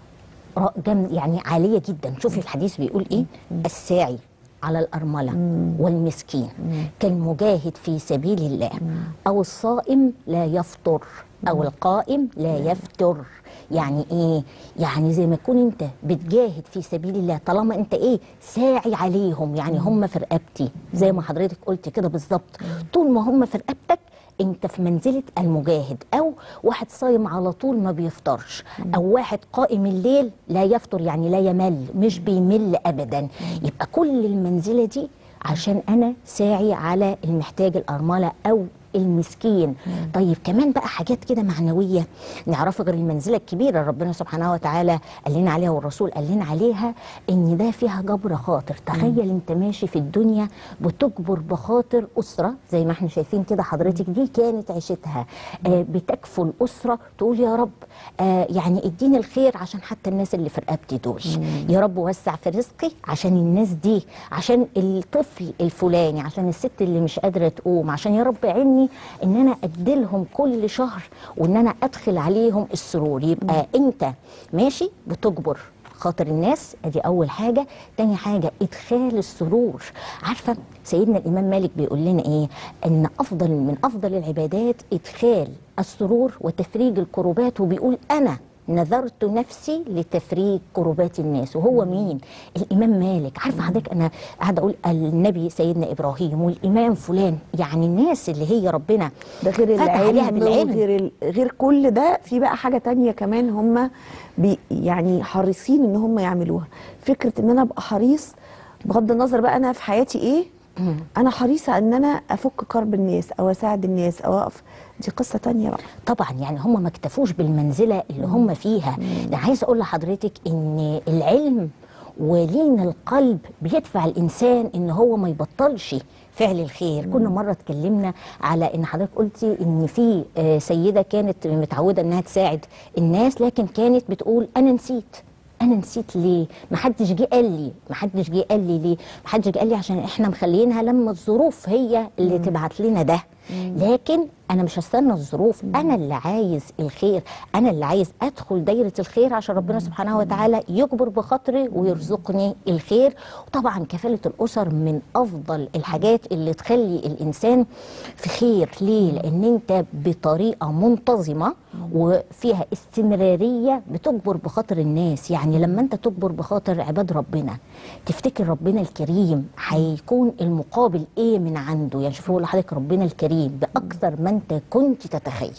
Speaker 4: يعني عاليه جدا. شوفي الحديث بيقول ايه؟ الساعي على الأرملة والمسكين كالمجاهد في سبيل الله، أو الصائم لا يفطر، أو القائم لا يفتر. يعني ايه؟ يعني زي ما تكون انت بتجاهد في سبيل الله، طالما انت ايه؟ ساعي عليهم، يعني هم في رقبتي زي ما حضرتك قلت كده بالظبط. طول ما هم في رقبتك انت في منزلة المجاهد، او واحد صايم على طول ما بيفطرش، او واحد قائم الليل لا يفطر، يعني لا يمل، مش بيمل ابدا. يبقى كل المنزلة دي عشان انا ساعي على المحتاج، الارملة او المسكين. طيب كمان بقى حاجات كده معنويه نعرفها غير المنزله الكبيره ربنا سبحانه وتعالى قال لنا عليها، والرسول قال لنا عليها، ان ده فيها جبر خاطر. تخيل انت ماشي في الدنيا بتجبر بخاطر اسره زي ما احنا شايفين كده حضرتك، دي كانت عيشتها بتكفل اسره، تقول يا رب يعني اديني الخير عشان حتى الناس اللي في رقبتي دول، يا رب وسع في رزقي عشان الناس دي، عشان الطفل الفلاني، عشان الست اللي مش قادره تقوم، عشان يا رب عيني ان انا اديلهم كل شهر وان انا ادخل عليهم السرور. يبقى انت ماشي بتجبر خاطر الناس، ادي اول حاجه. تاني حاجه ادخال السرور. عارفه سيدنا الامام مالك بيقول لنا ايه؟ ان من افضل العبادات ادخال السرور وتفريج الكروبات، وبيقول انا نذرت نفسي لتفريج كروبات الناس. وهو مين؟ الامام مالك. عارفه حضرتك انا قاعده اقول النبي سيدنا ابراهيم والامام فلان، يعني الناس اللي هي ربنا
Speaker 1: ده غير
Speaker 4: فتح عليها
Speaker 1: العلم،
Speaker 4: بالعلم،
Speaker 1: غير كل ده في بقى حاجه تانية كمان هم يعني حريصين ان هم يعملوها. فكره ان انا ابقى حريص بغض النظر بقى انا في حياتي ايه، انا حريصه ان انا افك كرب الناس او اساعد الناس او اقف. دي قصه تانية بقى
Speaker 4: طبعا. يعني هم ما اكتفوش بالمنزله اللي هم فيها. انا عايزه اقول لحضرتك ان العلم ولين القلب بيدفع الانسان ان هو ما يبطلش فعل الخير. كنا مره اتكلمنا على ان حضرتك قلتي ان في سيده كانت متعوده انها تساعد الناس، لكن كانت بتقول انا نسيت ليه؟ ما حدش جه قال لي ليه؟ ما حدش جه قال لي عشان احنا مخلينها لما الظروف هي اللي تبعت لنا ده. لكن انا مش هستنى الظروف، انا اللي عايز الخير، انا اللي عايز ادخل دايره الخير عشان ربنا سبحانه وتعالى يجبر بخاطري ويرزقني الخير. وطبعا كفاله الاسر من افضل الحاجات اللي تخلي الانسان في خير. ليه؟ لان انت بطريقه منتظمه وفيها استمراريه بتجبر بخاطر الناس. يعني لما انت تجبر بخاطر عباد ربنا، تفتكر ربنا الكريم هيكون المقابل ايه من عنده؟ يعني شوفوا لحضرتك ربنا الكريم باكثر ما انت كنت تتخيل.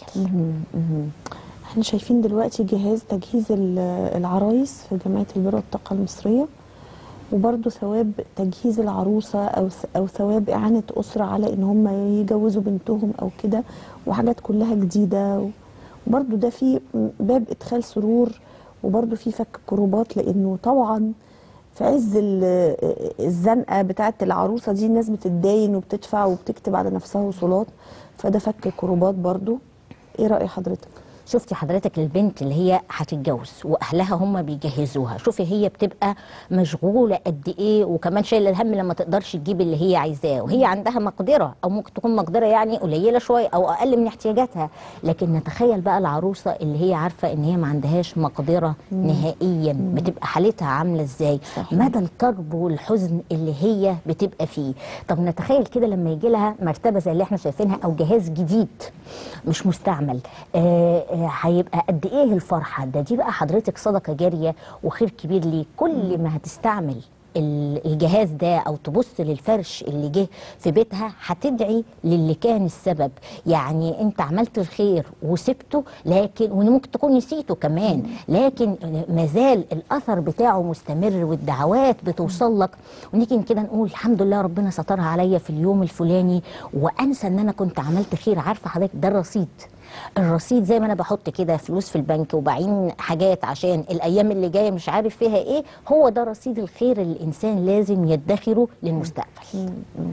Speaker 1: احنا شايفين دلوقتي تجهيز العرايس في جمعيه البر والطاقه المصريه، وبرضه ثواب تجهيز العروسه او ثواب اعانه اسره على ان هم يجوزوا بنتهم او كده، وحاجات كلها جديده. وبرضه ده في باب ادخال سرور، وبرضه في فك كروبات، لانه طبعا في عز الزنقه بتاعه العروسه دي الناس بتتداين وبتدفع وبتكتب على نفسها وصولات، فده فك كروبات برضه. ايه رأي حضرتك؟
Speaker 4: شفتي حضرتك البنت اللي هي هتتجوز واهلها هم بيجهزوها، شوفي هي بتبقى مشغوله قد ايه، وكمان شايله الهم لما تقدرش تجيب اللي هي عايزاه، وهي عندها مقدره او ممكن تكون مقدره يعني قليله شويه او اقل من احتياجاتها. لكن نتخيل بقى العروسه اللي هي عارفه ان هي ما عندهاش مقدره نهائيا، بتبقى حالتها عامله ازاي؟
Speaker 1: صحيح.
Speaker 4: مدى الكرب والحزن اللي هي بتبقى فيه. طب نتخيل كده لما يجي لها مرتبه زي اللي احنا شايفينها او جهاز جديد مش مستعمل، هيبقى قد ايه الفرحه؟ دي بقى حضرتك صدقه جاريه وخير كبير ليك. كل ما هتستعمل الجهاز ده او تبص للفرش اللي جه في بيتها هتدعي للي كان السبب. يعني انت عملت الخير وسبته، لكن وممكن تكون نسيته كمان، لكن مازال الاثر بتاعه مستمر والدعوات بتوصل لك. ونيجي كده نقول الحمد لله ربنا سترها عليا في اليوم الفلاني، وانسى ان انا كنت عملت خير. عارفه حضرتك ده الرصيد الرصيد زي ما انا بحط كده فلوس في البنك وبعين حاجات عشان الايام اللي جايه مش عارف فيها ايه، هو ده رصيد الخير اللي الانسان لازم يدخره للمستقبل.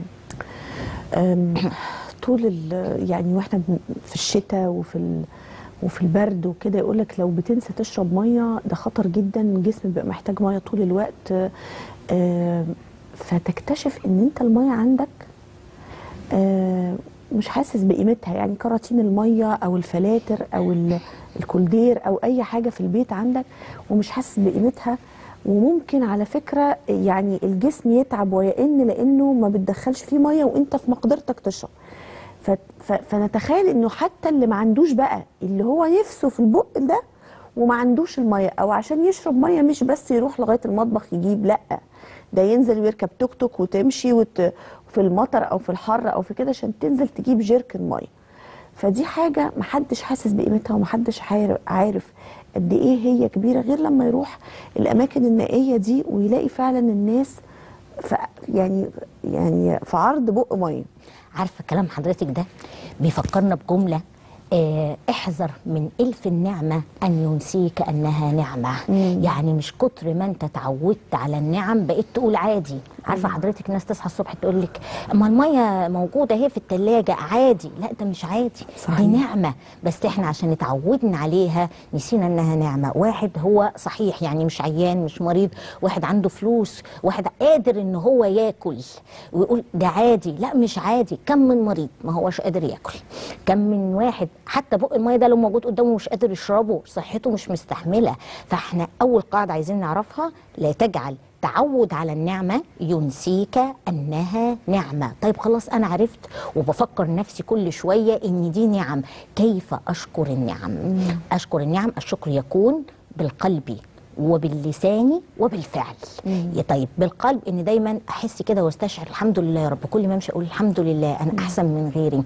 Speaker 1: طول يعني واحنا في الشتاء وفي البرد وكده يقولك لو بتنسى تشرب ميه ده خطر جدا، الجسم بيبقى محتاج ميه طول الوقت. فتكتشف ان انت الميه عندك مش حاسس بقيمتها، يعني كراتين الميه او الفلاتر او الكولدير او اي حاجه في البيت عندك ومش حاسس بقيمتها. وممكن على فكره يعني الجسم يتعب ويئن لانه ما بتدخلش فيه ميه وانت في مقدرتك تشرب. فنتخيل انه حتى اللي ما عندوش بقى، اللي هو نفسه في البق ده وما عندوش الميه، او عشان يشرب ميه مش بس يروح لغايه المطبخ يجيب، لا ده ينزل ويركب توك توك وتمشي في المطر او في الحر او في كده عشان تنزل تجيب جيركن ميه. فدي حاجه محدش حاسس بقيمتها ومحدش عارف قد ايه هي كبيره غير لما يروح الاماكن النائيه دي ويلاقي فعلا الناس يعني في عرض بق ميه.
Speaker 4: عارفه كلام حضرتك ده بيفكرنا بجمله، احذر من الف النعمه ان ينسيك انها نعمه. يعني مش كتر ما انت اتعودت على النعم بقيت تقول عادي. عارفه حضرتك ناس تصحى الصبح تقول لك اما الميه موجوده اهي في الثلاجه عادي. لا ده مش عادي، صحيح. دي نعمه، بس احنا عشان اتعودنا عليها نسينا انها نعمه. واحد هو صحيح يعني مش عيان مش مريض، واحد عنده فلوس، واحد قادر ان هو ياكل ويقول ده عادي. لا مش عادي. كم من مريض ما هوش قادر ياكل، كم من واحد حتى بق الميه ده لو موجود قدامه مش قادر يشربه، صحته مش مستحمله. فاحنا اول قاعده عايزين نعرفها، لا تجعل تعود على النعمة ينسيك أنها نعمة. طيب خلاص أنا عرفت وبفكر نفسي كل شوية إن دي نعم، كيف أشكر النعم؟ أشكر النعم، الشكر يكون بالقلب وباللسان وبالفعل. طيب بالقلب ان دايما احس كده واستشعر الحمد لله يا رب، كل ما امشي اقول الحمد لله انا احسن من غيري.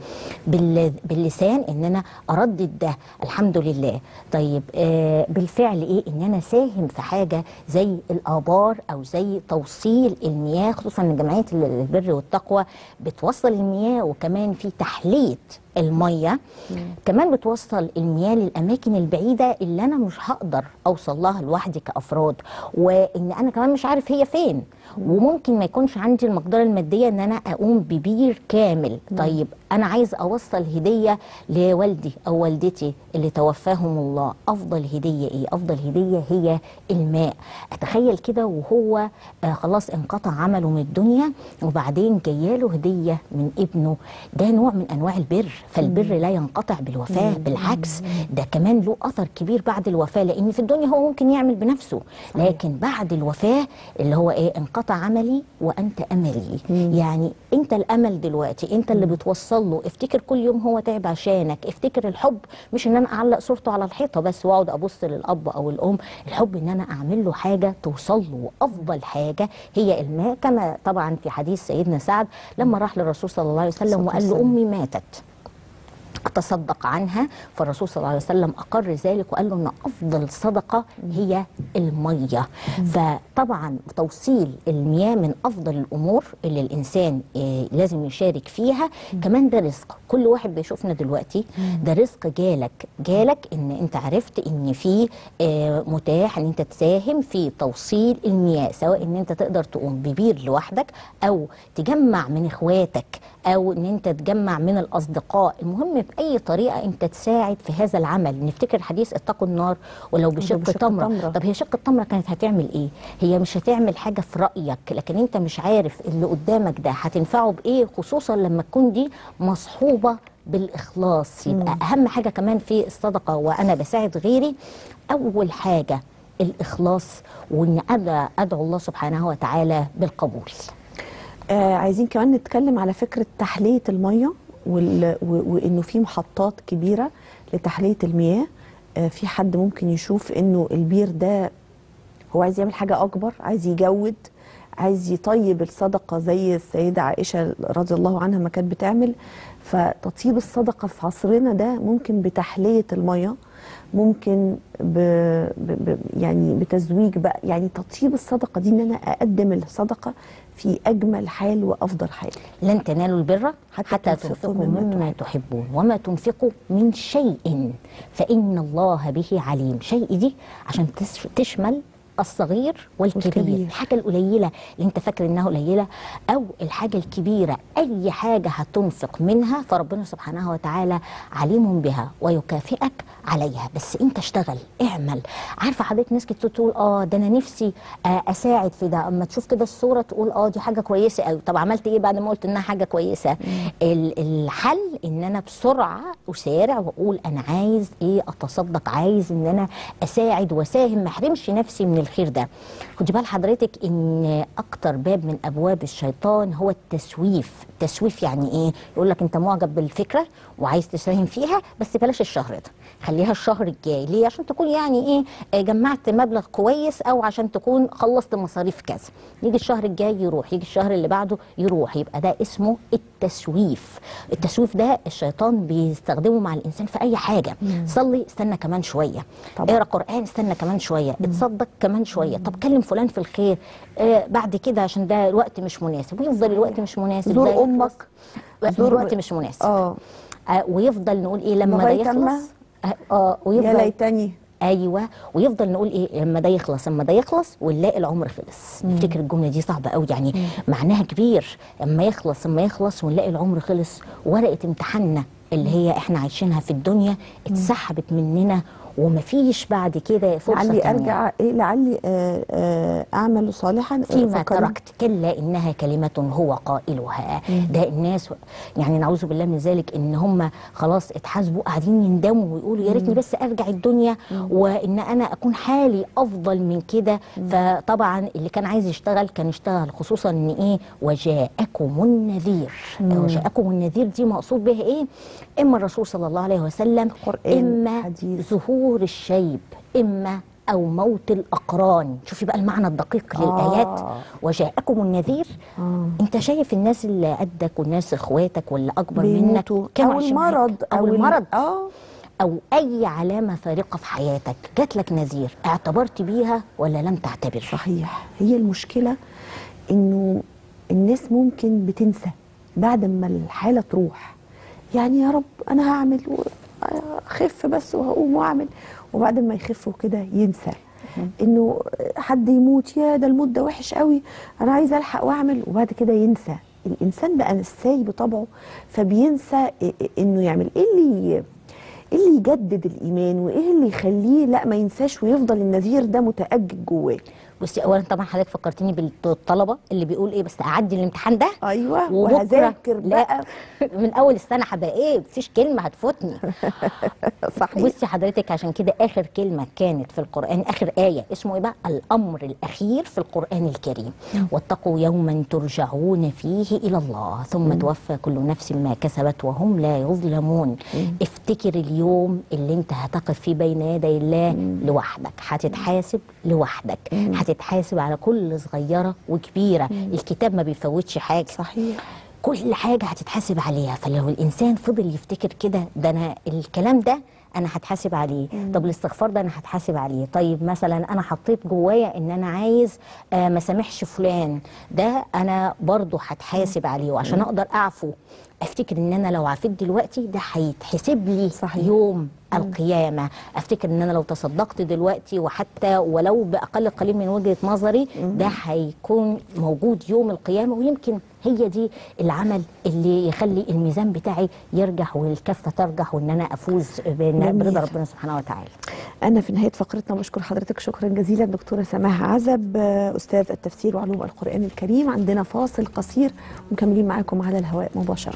Speaker 4: باللسان ان انا اردد ده الحمد لله. طيب بالفعل ايه؟ ان انا ساهم في حاجه زي الابار او زي توصيل المياه، خصوصا ان جمعيه البر والتقوى بتوصل المياه، وكمان في تحليه الميه كمان بتوصل المياه للاماكن البعيده اللي انا مش هقدر اوصل لها لوحدي كافراد، وان انا كمان مش عارف هي فين، وممكن ما يكونش عندي المقدره الماديه ان انا اقوم ببير كامل. طيب انا عايز اوصل هديه لوالدي او والدتي اللي توفاهم الله، افضل هديه ايه؟ افضل هديه هي الماء. اتخيل كده وهو خلاص انقطع عمله من الدنيا وبعدين جاياله هديه من ابنه، ده نوع من انواع البر. فالبر لا ينقطع بالوفاه، بالعكس ده كمان له اثر كبير بعد الوفاه، لان في الدنيا هو ممكن يعمل بنفسه، لكن بعد الوفاه اللي هو ايه؟ انقطع عملي وانت املي. يعني انت الامل دلوقتي، انت اللي بتوصل له. افتكر كل يوم هو تعب عشانك، افتكر الحب مش ان انا اعلق صورته على الحيطه بس واقعد ابص للاب او الام، الحب ان انا اعمل له حاجه توصل له، وافضل حاجه هي الماء. كما طبعا في حديث سيدنا سعد لما راح للرسول صلى الله عليه وسلم وقال له امي ماتت أتصدق عنها، فالرسول صلى الله عليه وسلم أقر ذلك وقال له أن أفضل صدقة هي المية. فطبعا توصيل المياه من أفضل الأمور اللي الإنسان لازم يشارك فيها. كمان ده رزق، كل واحد بيشوفنا دلوقتي ده رزق جالك إن أنت عرفت إن في متاح إن أنت تساهم في توصيل المياه، سواء إن أنت تقدر تقوم ببير لوحدك أو تجمع من إخواتك أو إن أنت تجمع من الأصدقاء. المهم بأي طريقة أنت تساعد في هذا العمل. نفتكر حديث اتقوا النار ولو بشق تمرة. طب هي شق التمرة كانت هتعمل إيه؟ هي مش هتعمل حاجة في رأيك، لكن أنت مش عارف اللي قدامك ده هتنفعه بإيه، خصوصا لما تكون دي مصحوبة بالإخلاص. يبقى أهم حاجة كمان في الصدقة وأنا بساعد غيري، أول حاجة الإخلاص، وإن أدعو الله سبحانه وتعالى بالقبول.
Speaker 1: عايزين كمان نتكلم على فكرة تحلية المية وإنه في محطات كبيرة لتحلية المياه. في حد ممكن يشوف إنه البير ده هو عايز يعمل حاجة أكبر، عايز يجود، عايز يطيب الصدقة زي السيدة عائشة رضي الله عنها ما كانت بتعمل. فتطيب الصدقة في عصرنا ده ممكن بتحلية المية. ممكن يعني بتزويج بقى، يعني تطيب الصدقه دي ان انا اقدم الصدقه في اجمل حال وافضل حال.
Speaker 4: لن تنالوا البر حتى تنفقوا مما تحبون وما تنفقوا من شيء فإن الله به عليم. شيء دي عشان تشمل الصغير والكبير، الحاجة القليلة اللي انت فاكر انها قليلة او الحاجة الكبيرة، اي حاجة هتنفق منها فربنا سبحانه وتعالى عليم بها ويكافئك عليها. بس انت اشتغل، اعمل. عارفة حضرتك ناس كتير تقول ده انا نفسي اساعد في ده، اما تشوف كده الصورة تقول دي حاجة كويسة قوي. طب عملت ايه بعد ما قلت انها حاجة كويسة؟ الحل ان انا بسرعة اسارع واقول انا عايز ايه اتصدق، عايز ان انا اساعد واساهم، ما احرمش نفسي من الخير ده. خدي بال حضرتك ان اكتر باب من ابواب الشيطان هو التسويف. التسويف يعني ايه؟ يقول لك انت معجب بالفكره وعايز تساهم فيها بس بلاش الشهر ده، خليها الشهر الجاي. ليه؟ عشان تكون يعني ايه جمعت مبلغ كويس او عشان تكون خلصت مصاريف كذا. يجي الشهر الجاي يروح، يجي الشهر اللي بعده يروح، يبقى ده اسمه التسويف. التسويف ده الشيطان بيستخدمه مع الانسان في اي حاجه. صلي استنى كمان شويه، اقرا قران استنى كمان شويه، اتصدق كمان شويه، طب كلم فلان في الخير بعد كده عشان ده الوقت مش مناسب، ويفضل الوقت مش مناسب،
Speaker 1: زور امك،
Speaker 4: زور الوقت مش مناسب. ويفضل نقول ايه لما ده يخلص ويفضل
Speaker 1: يا ليتني.
Speaker 4: ايوه، ويفضل نقول ايه لما ده يخلص، لما ده يخلص ونلاقي العمر خلص. نفتكر الجمله دي صعبه قوي، يعني معناها كبير. اما يخلص، اما يخلص ونلاقي العمر خلص، ورقه امتحاننا اللي هي احنا عايشينها في الدنيا اتسحبت مننا ومفيش بعد كده فرصه
Speaker 1: لعلي
Speaker 4: تانية.
Speaker 1: ارجع لعلي اعمل صالحا
Speaker 4: فيما تركت كلا انها كلمه هو قائلها. ده الناس يعني نعوذ بالله من ذلك ان هم خلاص اتحاسبوا قاعدين يندموا ويقولوا يا ريتني بس ارجع الدنيا وان انا اكون حالي افضل من كده. فطبعا اللي كان عايز يشتغل كان يشتغل، خصوصا ان ايه وجاءكم النذير. وجاءكم النذير دي مقصود بها ايه؟ اما الرسول صلى الله عليه وسلم، اما حديث. ظهور الشيب، اما او موت الاقران. شوفي بقى المعنى الدقيق للايات. وجاءكم النذير. انت شايف الناس اللي قدك والناس اخواتك واللي اكبر منك
Speaker 1: او المرض
Speaker 4: او المرض او اي علامه فارقه في حياتك، جات لك نذير، اعتبرت بيها ولا لم تعتبر؟
Speaker 1: صحيح. هي المشكله انه الناس ممكن بتنسى بعد ما الحاله تروح، يعني يا رب انا هعمل اخف بس وهقوم واعمل، وبعد ما يخف وكده ينسى انه حد يموت، يا ده الموت ده وحش قوي انا عايز الحق واعمل، وبعد كده ينسى. الانسان بقى نساي بطبعه، فبينسى انه يعمل ايه اللي يجدد الايمان وايه اللي يخليه لا ما ينساش ويفضل النذير ده متأجج جواه.
Speaker 4: بصي، اولا طبعا حضرتك فكرتيني بالطلبه اللي بيقول ايه بس اعدي الامتحان ده،
Speaker 1: ايوه وهذاكر بقى
Speaker 4: من اول السنه هبقى ايه مفيش كلمه هتفوتني.
Speaker 1: صحيح.
Speaker 4: بصي حضرتك عشان كده اخر كلمه كانت في القران، اخر ايه اسمه ايه بقى؟ الامر الاخير في القران الكريم. واتقوا يوما ترجعون فيه الى الله ثم توفى كل نفس ما كسبت وهم لا يظلمون. افتكر اليوم اللي انت هتقف فيه بين يدي الله لوحدك، هتتحاسب لوحدك، هتتحاسب على كل صغيره وكبيره. الكتاب ما بيفوتش حاجه.
Speaker 1: صحيح.
Speaker 4: كل حاجه هتتحاسب عليها. فلو الانسان فضل يفتكر كده، ده انا الكلام ده انا هتحاسب عليه، طب الاستغفار ده انا هتحاسب عليه، طيب مثلا انا حطيت جوايا ان انا عايز ما سامحش فلان، ده انا برضو هتحاسب عليه. وعشان اقدر اعفو افتكر ان انا لو عفيت دلوقتي ده هيتحسب لي
Speaker 1: صحيح.
Speaker 4: يوم القيامه. افتكر ان انا لو تصدقت دلوقتي وحتى ولو باقل قليل من وجهه نظري ده هيكون موجود يوم القيامه. ويمكن هي دي العمل اللي يخلي الميزان بتاعي يرجح والكفه ترجح وان انا افوز برضا ربنا سبحانه وتعالى.
Speaker 1: انا في نهايه فقرتنا بشكر حضرتك شكرا جزيلا دكتوره سماح عزب، استاذ التفسير وعلوم القران الكريم. عندنا فاصل قصير ومكملين معاكم على الهواء مباشره.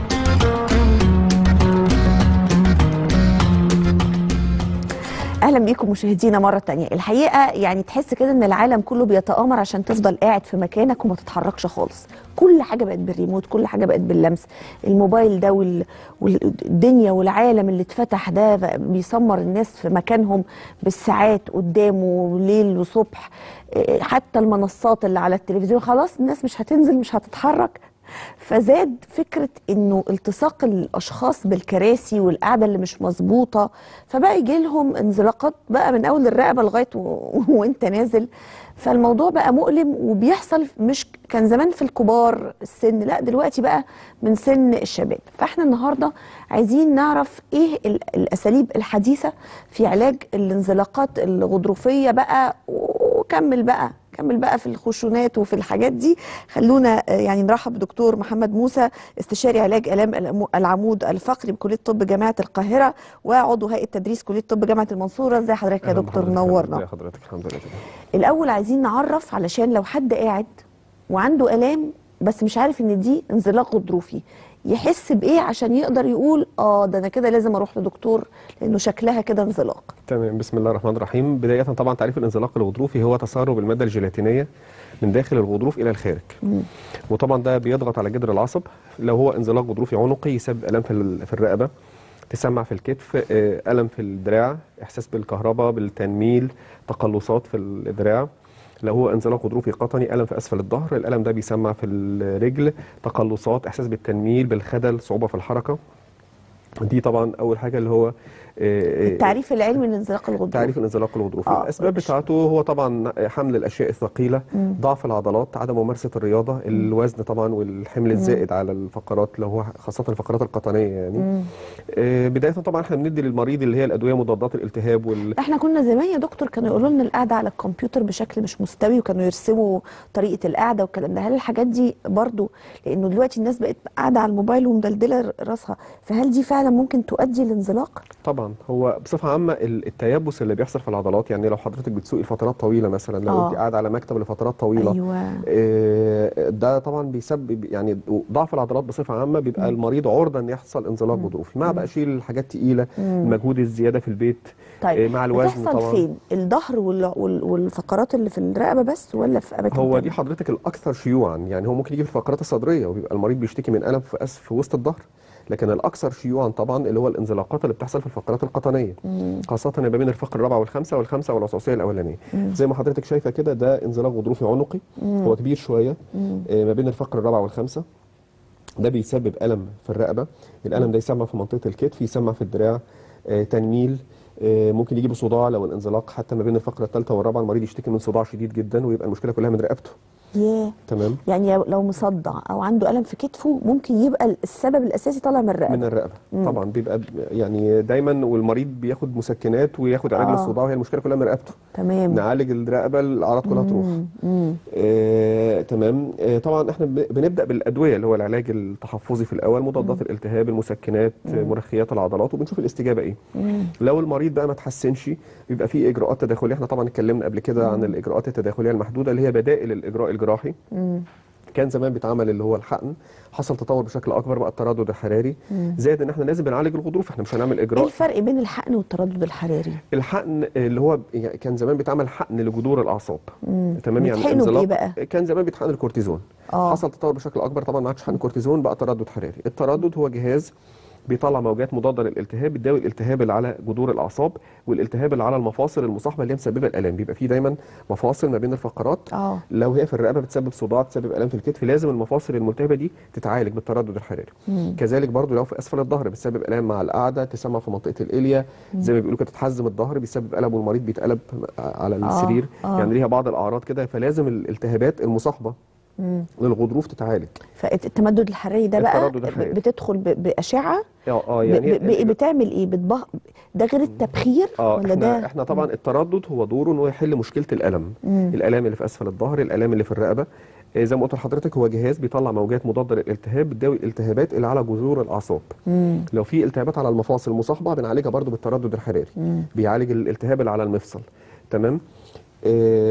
Speaker 1: اهلا بيكم بيكم مشاهدينا مرة تانية. الحقيقة يعني تحس كده ان العالم كله بيتآمر عشان تفضل قاعد في مكانك وما تتحركش خالص. كل حاجة بقت بالريموت، كل حاجة بقت باللمس. الموبايل ده والدنيا والعالم اللي اتفتح ده بيسمر الناس في مكانهم بالساعات قدامه ليل وصبح. حتى المنصات اللي على التلفزيون خلاص الناس مش هتنزل مش هتتحرك. فزاد فكرة انه التصاق الاشخاص بالكراسي والقعدة اللي مش مظبوطة، فبقى يجي لهم انزلاقات بقى من اول الرقبة لغاية وانت نازل. فالموضوع بقى مؤلم وبيحصل، مش كان زمان في الكبار السن، لا دلوقتي بقى من سن الشباب. فاحنا النهاردة عايزين نعرف ايه الاساليب الحديثة في علاج الانزلاقات الغضروفية بقى، وكمل بقى في الخشونات وفي الحاجات دي. خلونا يعني نرحب بدكتور محمد موسى، استشاري علاج آلام العمود الفقري بكلية طب جامعة القاهرة وعضو هيئة تدريس كلية طب جامعة المنصورة. ازي حضرتك يا دكتور؟ منورنا.
Speaker 5: ازي حضرتك؟ الحمد لله.
Speaker 1: الأول عايزين نعرف، علشان لو حد قاعد وعنده آلام بس مش عارف ان دي انزلاق غضروفي، يحس بايه عشان يقدر يقول ده انا كده لازم اروح لدكتور لانه شكلها كده انزلاق؟
Speaker 5: تمام. بسم الله الرحمن الرحيم. بداية طبعا تعريف الانزلاق الغضروفي هو تسرب المادة الجيلاتينية من داخل الغضروف الى الخارج. وطبعا ده بيضغط على جدر العصب. لو هو انزلاق غضروفي عنقي يسبب الام في الرقبة، تسمع في الكتف، الم في الدراع، احساس بالكهرباء، بالتنميل، تقلصات في الدراع. لو هو انزلاق غضروفي قطني، الم في اسفل الظهر، الالم ده بيسمع في الرجل، تقلصات، احساس بالتنميل، بالخدل، صعوبة في الحركة. دي طبعا اول حاجه اللي هو
Speaker 1: التعريف العلمي للانزلاق الغضروفي.
Speaker 5: تعريف الانزلاق الغضروفي. الاسباب بتاعته هو طبعا حمل الاشياء الثقيله، ضعف العضلات، عدم ممارسه الرياضه، الوزن طبعا والحمل الزائد على الفقرات، لو هو خاصه الفقرات القطنيه يعني. بدايه طبعا احنا بندي للمريض اللي هي الادويه مضادات الالتهاب
Speaker 1: احنا كنا زمان يا دكتور كانوا يقولوا لنا القعده على الكمبيوتر بشكل مش مستوي، وكانوا يرسموا طريقه القعده والكلام ده. هل الحاجات دي برضو، لانه دلوقتي الناس بقت قاعده على الموبايل ومدلدله راسها، فهل دي فعلا ممكن تؤدي لانزلاق؟
Speaker 5: طبعا هو بصفه عامه التيبس اللي بيحصل في العضلات، يعني لو حضرتك بتسوقي لفترات طويله مثلا، لو انت قاعده على مكتب لفترات طويله،
Speaker 1: أيوة.
Speaker 5: ده طبعا بيسبب يعني ضعف العضلات بصفه عامه، بيبقى المريض عرضه ان يحصل انزلاق غضروفي مع بقى شيل حاجات تقيله، المجهود الزياده في البيت.
Speaker 1: طيب
Speaker 5: مع الوزن
Speaker 1: بتحصل
Speaker 5: طبعا
Speaker 1: فين؟ الظهر والفقرات اللي في الرقبه بس، ولا في اماكن
Speaker 5: هو
Speaker 1: تانية؟
Speaker 5: دي حضرتك الاكثر شيوعا، يعني هو ممكن يجي في الفقرات الصدريه وبيبقى المريض بيشتكي من الم في وسط الظهر، لكن الاكثر شيوعا طبعا اللي هو الانزلاقات اللي بتحصل في الفقرات القطنيه، خاصه ما بين الفقره الرابعه والخامسه والعصوصيه الاولانيه. زي ما حضرتك شايفه كده، ده انزلاق غضروفي عنقي، هو كبير شويه ما بين الفقره الرابعه والخامسه. ده بيسبب الم في الرقبه، الالم ده يسمع في منطقه الكتف، يسمع في الدراع، تنميل، ممكن يجيب صداع. لو الانزلاق حتى ما بين الفقره الثالثه والرابعه، المريض يشتكي من صداع شديد جدا، ويبقى المشكله كلها من رقبته. تمام.
Speaker 1: يعني لو مصدع او عنده الم في كتفه، ممكن يبقى السبب الاساسي طالع من الرقبه.
Speaker 5: من الرقبه طبعا بيبقى يعني دايما، والمريض بياخد مسكنات وياخد علاج للصداع، وهي المشكله كلها من رقبته.
Speaker 1: تمام.
Speaker 5: نعالج الرقبه، الاعراض كلها تروح. تمام. طبعا احنا بنبدا بالادويه اللي هو العلاج التحفظي في الاول، مضادات الالتهاب، المسكنات، مرخيات العضلات، وبنشوف الاستجابه ايه. لو المريض بقى ما تحسنش، بيبقى في اجراءات تداخليه. احنا طبعا اتكلمنا قبل كده عن الاجراءات التداخليه المحدوده، اللي هي بدائل الاجراء الجراحي. كان زمان بيتعمل اللي هو الحقن، حصل تطور بشكل اكبر بقى التردد الحراري، زائد ان احنا لازم بنعالج الغضروف، احنا مش هنعمل اجراء.
Speaker 1: ايه الفرق بين الحقن والتردد الحراري؟
Speaker 5: الحقن اللي هو كان زمان بيتعمل حقن لجذور الاعصاب. تمام. يعني
Speaker 1: انزلاق بقى؟
Speaker 5: كان زمان بيتحقن الكورتيزون. حصل تطور بشكل اكبر طبعا، ما عادش حقن كورتيزون، بقى تردد حراري. التردد هو جهاز بيطلع موجات مضاده للالتهاب، بتداوي الالتهاب اللي على جذور الاعصاب والالتهاب اللي على المفاصل المصاحبه اللي هي مسببه الالام. بيبقى في دايما مفاصل ما بين الفقرات. لو هي في الرقبه بتسبب صداع، تسبب الام في الكتف، لازم المفاصل الملتهبه دي تتعالج بالتردد الحراري. كذلك برضو لو في اسفل الظهر بتسبب الام مع القعده، تسمع في منطقه الاليا، زي ما بيقولوا كده تتحزم الظهر، بيسبب الم والمريض بيتقلب على السرير. يعني ليها بعض الاعراض كده، فلازم الالتهابات المصاحبه للغضروف تتعالج.
Speaker 1: فالتمدد الحراري ده بقى بتدخل باشعه؟ يعني بتعمل ايه؟ ده غير التبخير ولا ده؟
Speaker 5: احنا طبعا التردد هو دوره ان هو يحل مشكله الالم، الالام اللي في اسفل الظهر، الالام اللي في الرقبه. زي ما قلت لحضرتك، هو جهاز بيطلع موجات مضاده للالتهاب، بتداوي الالتهابات اللي على جذور الاعصاب. لو في التهابات على المفاصل المصاحبه، بنعالجها برضو بالتردد الحراري، بيعالج الالتهاب اللي على المفصل. تمام.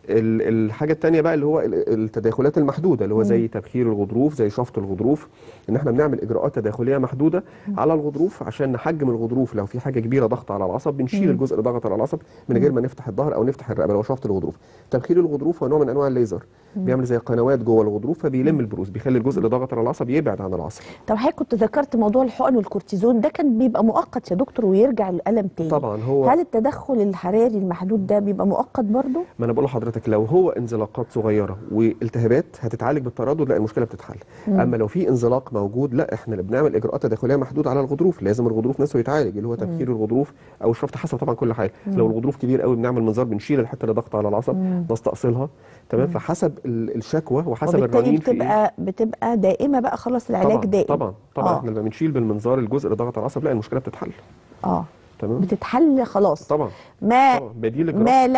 Speaker 5: الحاجه الثانيه بقى اللي هو التداخلات المحدوده، اللي هو زي تبخير الغضروف، زي شفط الغضروف، ان احنا بنعمل اجراءات تداخليه محدوده على الغضروف عشان نحجم الغضروف. لو في حاجه كبيره ضغط على العصب بنشيل الجزء اللي ضغط على العصب من غير ما نفتح الظهر او نفتح الرقبه، لو شفط الغضروف. تبخير الغضروف هو نوع من انواع الليزر، بيعمل زي قنوات جوه الغضروف فبيلم البروز، بيخلي الجزء اللي ضغط على العصب يبعد عن العصب.
Speaker 1: طب حضرتك كنت ذكرت موضوع الحقن والكورتيزون، ده كان بيبقى مؤقت يا دكتور ويرجع الالم تاني.
Speaker 5: طبعا هو
Speaker 1: هل التدخل الحراري المحدود ده بيبقى مؤقت برضه؟
Speaker 5: ما انا بقول لحضرتك لو هو انزلاقات صغيره والتهابات هتتعالج بالتردد، لا المشكله بتتحل. اما لو في انزلاق موجود، لا احنا اللي بنعمل اجراءات تداخليه محدوده على الغضروف، لازم الغضروف نفسه يتعالج، اللي هو تبخير الغضروف او الشفط حسب طبعا كل حاجه. لو الغضروف كبير قوي بنعمل منظار، بنشيل الحته اللي ضغط على العصب نستأصلها، تمام. فحسب الشكوى وحسب الرنين
Speaker 1: بتبقى دائمه بقى، خلاص العلاج
Speaker 5: طبعا
Speaker 1: دائم.
Speaker 5: طبعا احنا لما بنشيل بالمنظار الجزء اللي ضغط على العصب، لا المشكله بتتحل. تمام،
Speaker 1: بتتحل خلاص.
Speaker 5: طبعا
Speaker 1: طبعا
Speaker 5: بديل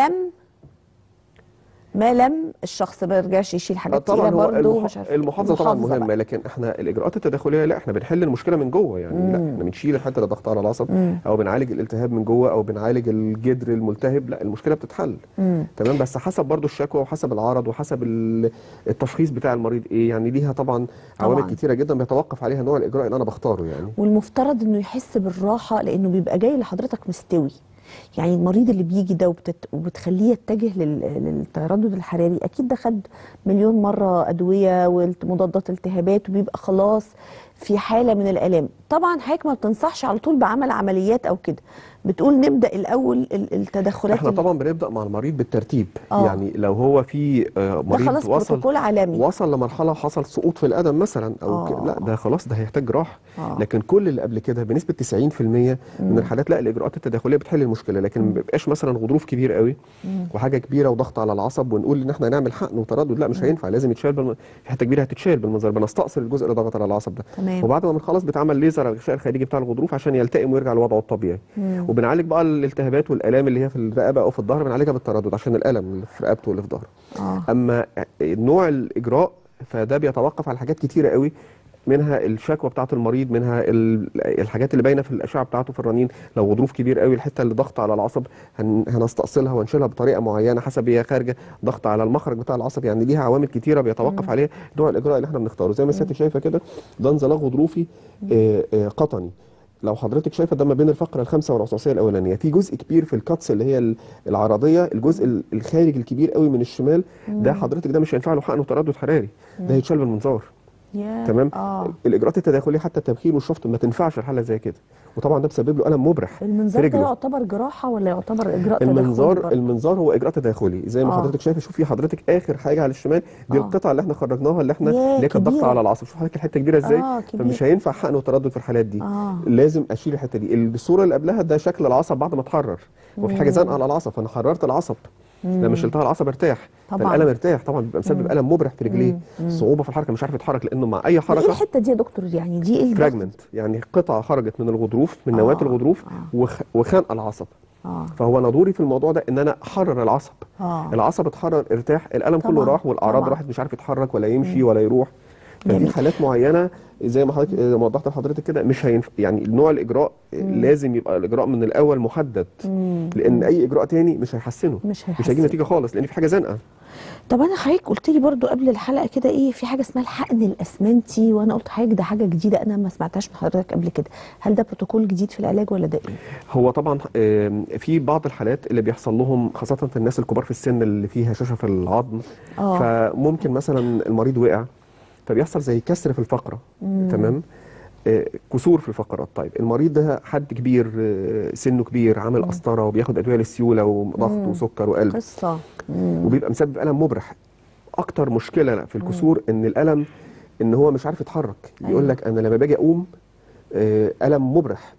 Speaker 1: ما لم الشخص ما يرجعش يشيل حاجات تقيله برضه.
Speaker 5: المحافظه طبعا مهمه بقى. لكن احنا الاجراءات التداخليه لا احنا بنحل المشكله من جوه يعني. لا احنا بنشيل الحته اللي ضغط على العصب او بنعالج الالتهاب من جوه او بنعالج الجدر الملتهب، لا المشكله بتتحل. تمام، بس حسب برضه الشكوى وحسب العرض وحسب التشخيص بتاع المريض ايه يعني. ليها طبعا عوامل كتيره جدا بيتوقف عليها نوع الاجراء اللي انا بختاره يعني.
Speaker 1: والمفترض انه يحس بالراحه لانه بيبقى جاي لحضرتك مستوي. يعني المريض اللي بيجي ده وبتخليه يتجه للتردد الحراري، اكيد ده خد مليون مره ادويه ومضادات التهابات وبيبقى خلاص في حاله من الالام. طبعا حضرتك ما بتنصحش على طول بعمل عمليات او كده، بتقول نبدا الاول التدخلات.
Speaker 5: احنا طبعا بنبدا مع المريض بالترتيب. يعني لو هو في مريض
Speaker 1: خلاص بروتوكول عالمي
Speaker 5: وصل لمرحله حصل سقوط في القدم مثلا او لا ده خلاص ده هيحتاج جراحه. لكن كل اللي قبل كده بنسبه 90% من الحالات لا الاجراءات التداخليه بتحل المشكله. لكن ما بيبقاش مثلا غضروف كبير قوي وحاجه كبيره وضغط على العصب ونقول ان احنا هنعمل حقن وتردد، لا مش هينفع، لازم يتشال في حته كبيره هتتشال بالمنظار، بنستأصل الجزء اللي ضغط على العصب ده. وبعد ما بنخلص بيتعمل ليزر على الغشاء الخارجي بتاع الغضروف عشان يلتئم ويرجع لوضعه الطبيعي. وبنعالج بقى الالتهابات والالام اللي هي في الرقبه او في الظهر بنعالجها بالتردد عشان الالم اللي في رقبته واللي في ظهره. اما نوع الاجراء فده بيتوقف على حاجات كتيره قوي، منها الشكوى بتاعه المريض، منها الحاجات اللي باينه في الاشعه بتاعته في الرنين. لو غضروف كبير قوي الحته اللي ضغط على العصب هنستأصلها ونشيلها بطريقه معينه حسب هي خارجه ضغط على المخرج بتاع العصب. يعني ليها عوامل كتيره بيتوقف عليها نوع الاجراء اللي احنا بنختاره. زي ما سيادتك شايفه كده ده انزلاق غضروفي قطني. لو حضرتك شايفه ده ما بين الفقره الخامسه والعصاصيه الاولانيه في جزء كبير في الكاتس اللي هي العرضيه، الجزء الخارج الكبير قوي من الشمال ده حضرتك ده مش هينفع له حقن وتردد حراري، ده هيتشال بالمنظار. تمام. الاجراءات التداخليه حتى التبخير والشفط ما تنفعش الحاله زي كده، وطبعا ده بسبب له الم مبرح.
Speaker 1: المنظار ده يعتبر جراحه ولا يعتبر اجراء
Speaker 5: تداخلي؟ المنظار هو اجراء تداخلي زي ما حضرتك شايفه. شوفي حضرتك اخر حاجه على الشمال دي القطعه اللي احنا خرجناها اللي كانت ضغط على العصب. شوف حضرتك الحته كبيره ازاي. فمش هينفع حقن وتردد في الحالات دي. لازم اشيل الحته دي. الصوره اللي قبلها ده شكل العصب بعد ما اتحرر وفي حاجه زنقه على العصب، فانا حررت العصب. لما شلتها العصب ارتاح، فالالم ارتاح. طبعا بيبقى مسبب الم مبرح في رجليه، صعوبه في الحركه، مش عارف يتحرك لانه مع اي حركه.
Speaker 1: ايه الحته دي يا دكتور؟ يعني دي ايه؟
Speaker 5: فراجمنت، يعني قطعه خرجت من الغضروف من نواه الغضروف وخانق العصب. فهو انا دوري في الموضوع ده ان انا احرر العصب. العصب اتحرر ارتاح، الالم كله راح والاعراض راحت، مش عارف يتحرك ولا يمشي ولا يروح. ففي حالات معينه زي ما حضرتك ما وضحت لحضرتك كده مش هينفع. يعني نوع الاجراء لازم يبقى الاجراء من الاول محدد، لان اي اجراء تاني مش هيحسنه، مش هيجيب نتيجه خالص لان في حاجه زنقه.
Speaker 1: طب انا حضرتك قلت لي برضو قبل الحلقه كده ايه في حاجه اسمها الحقن الاسمنتي، وانا قلت حضرتك ده حاجه جديده انا ما سمعتهاش من حضرتك قبل كده. هل ده بروتوكول جديد في العلاج ولا ده ايه؟
Speaker 5: هو طبعا في بعض الحالات اللي بيحصل لهم خاصه في الناس الكبار في السن اللي فيها هشاشه في العظم، فممكن مثلا المريض وقع فبيحصل زي كسر في الفقره. تمام، كسور في الفقرات. طيب المريض ده حد كبير سنه كبير عامل قسطره وبياخد ادويه للسيوله وضغط وسكر وقلب
Speaker 1: قصه،
Speaker 5: وبيبقى مسبب الم مبرح. اكتر مشكله في الكسور ان الالم ان هو مش عارف يتحرك. يقول لك انا لما باجي اقوم الم مبرح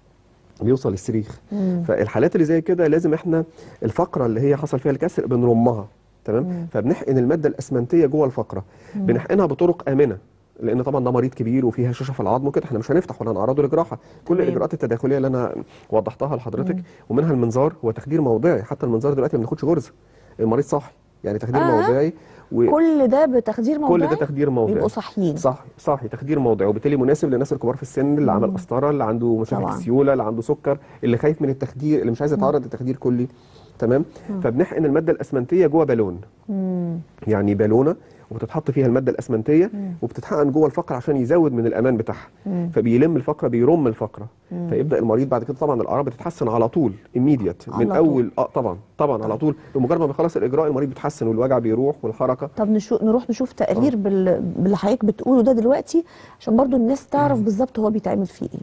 Speaker 5: بيوصل للصريخ. فالحالات اللي زي كده لازم احنا الفقره اللي هي حصل فيها الكسر بنرمها. تمام، فبنحقن الماده الاسمنتيه جوه الفقره، بنحقنها بطرق امنه لان طبعا ده مريض كبير وفيه هشاشه في العظم وكده، احنا مش هنفتح ولا هنعرضه لجراحه. كل الاجراءات التداخليه اللي انا وضحتها لحضرتك ومنها المنظار هو تخدير موضعي. حتى المنظار دلوقتي ما بناخدش غرزه، المريض صاحي يعني تخدير موضعي.
Speaker 1: كل ده بتخدير موضعي؟
Speaker 5: كل ده تخدير موضعي،
Speaker 1: بيبقوا صاحيين.
Speaker 5: صاحي تخدير موضعي، وبالتالي مناسب للناس الكبار في السن اللي عمل قسطره، اللي عنده مشاكل في السيوله، اللي عنده سكر، اللي خايف من التخدير، اللي مش عايز يتعرض لتخدير كلي. تمام. فبنحقن الماده الاسمنتيه جوه بالون، يعني بالونه وبتتحط فيها الماده الاسمنتيه وبتتحقن جوه الفقره عشان يزود من الامان بتاعها، فبيلم الفقره، بيرم الفقره، فيبدا المريض بعد كده طبعا الاعراض بتتحسن على طول immediate من اول طبعا على طول، بمجرد ما بيخلص الاجراء المريض بيتحسن والوجع بيروح والحركه.
Speaker 1: طب نروح نشوف تقرير باللي حضرتك بتقوله ده دلوقتي عشان برضو الناس تعرف بالظبط هو بيتعمل فيه ايه.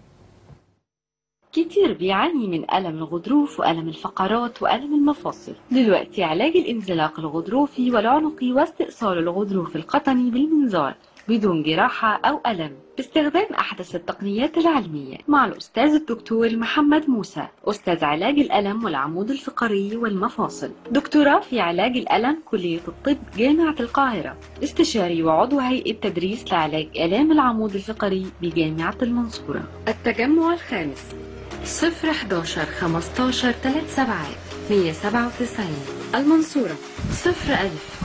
Speaker 6: كتير بيعاني من ألم الغضروف وألم الفقرات وألم المفاصل. دلوقتي علاج الانزلاق الغضروفي والعنقي واستئصال الغضروف القطني بالمنظار بدون جراحة أو ألم باستخدام أحدث التقنيات العلمية مع الأستاذ الدكتور محمد موسى، أستاذ علاج الألم والعمود الفقري والمفاصل، دكتوراه في علاج الألم كلية الطب جامعة القاهرة، استشاري وعضو هيئة تدريس لعلاج آلام العمود الفقري بجامعة المنصورة. التجمع الخامس 011 15 37 197. المنصورة 01000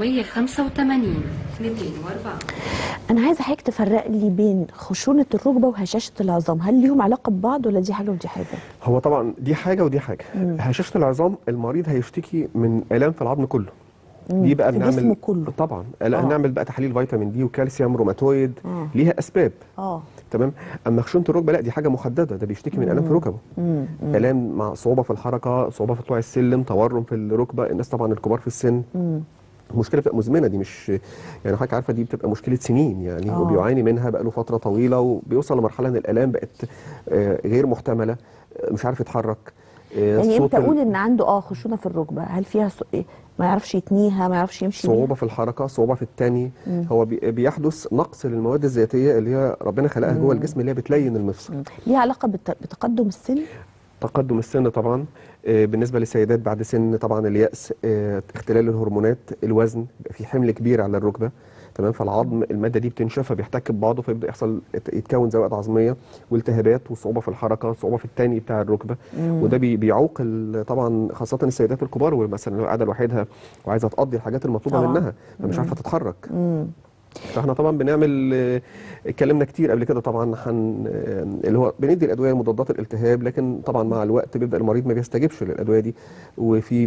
Speaker 6: 585 204.
Speaker 1: انا عايزه حضرتك تفرق لي بين خشونه الركبه وهشاشه العظام، هل ليهم علاقه ببعض ولا دي حاجه ودي حاجه؟
Speaker 5: هو طبعا دي حاجه ودي حاجه. هشاشه العظام المريض هيشتكي من الام في العظم كله، دي بقى
Speaker 1: في
Speaker 5: بنعمل
Speaker 1: جسمه كله
Speaker 5: طبعا نعمل بقى تحليل فيتامين دي وكالسيوم روماتويد، ليها اسباب. تمام. اما خشونه الركبه لا، دي حاجه محدده، ده بيشتكي من الام في ركبه، الام مع صعوبه في الحركه، صعوبه في طلوع السلم، تورم في الركبه. الناس طبعا الكبار في السن المشكله بتبقى مزمنه، دي مش يعني حضرتك عارفه دي بتبقى مشكله سنين يعني، وبيعاني منها بقى له فتره طويله، وبيوصل لمرحله ان الالام بقت غير محتمله، مش عارف يتحرك.
Speaker 1: يعني امتى اقول ان عنده خشونه في الركبه؟ هل فيها ما يعرفش يتنيها، ما يعرفش يمشي
Speaker 5: صعوبه
Speaker 1: بيها؟
Speaker 5: في الحركه، صعوبه في التاني. هو بيحدث نقص للمواد الذاتيه اللي هي ربنا خلقها جوه الجسم، اللي هي بتلين المفصل.
Speaker 1: ليها علاقه بتقدم السن؟
Speaker 5: تقدم السن طبعا، بالنسبه للسيدات بعد سن طبعا اليأس، اختلال الهرمونات، الوزن، بيبقى في حمل كبير على الركبه، تمام. فالعظم الماده دي بتنشف فبيحتك ببعضه، فيبدا يتكون زوائد عظميه والتهابات وصعوبه في الحركه، صعوبه في التاني بتاع الركبه، وده بيعوق طبعا خاصه السيدات الكبار، مثلا لو قاعده لوحدها وعايزه تقضي الحاجات المطلوبه منها فمش عارفه تتحرك. فاحنا طبعا بنعمل اتكلمنا كتير قبل كده طبعا اللي هو بندي الادويه مضادات الالتهاب، لكن طبعا مع الوقت بيبدا المريض ما بيستجيبش للادويه دي، وفي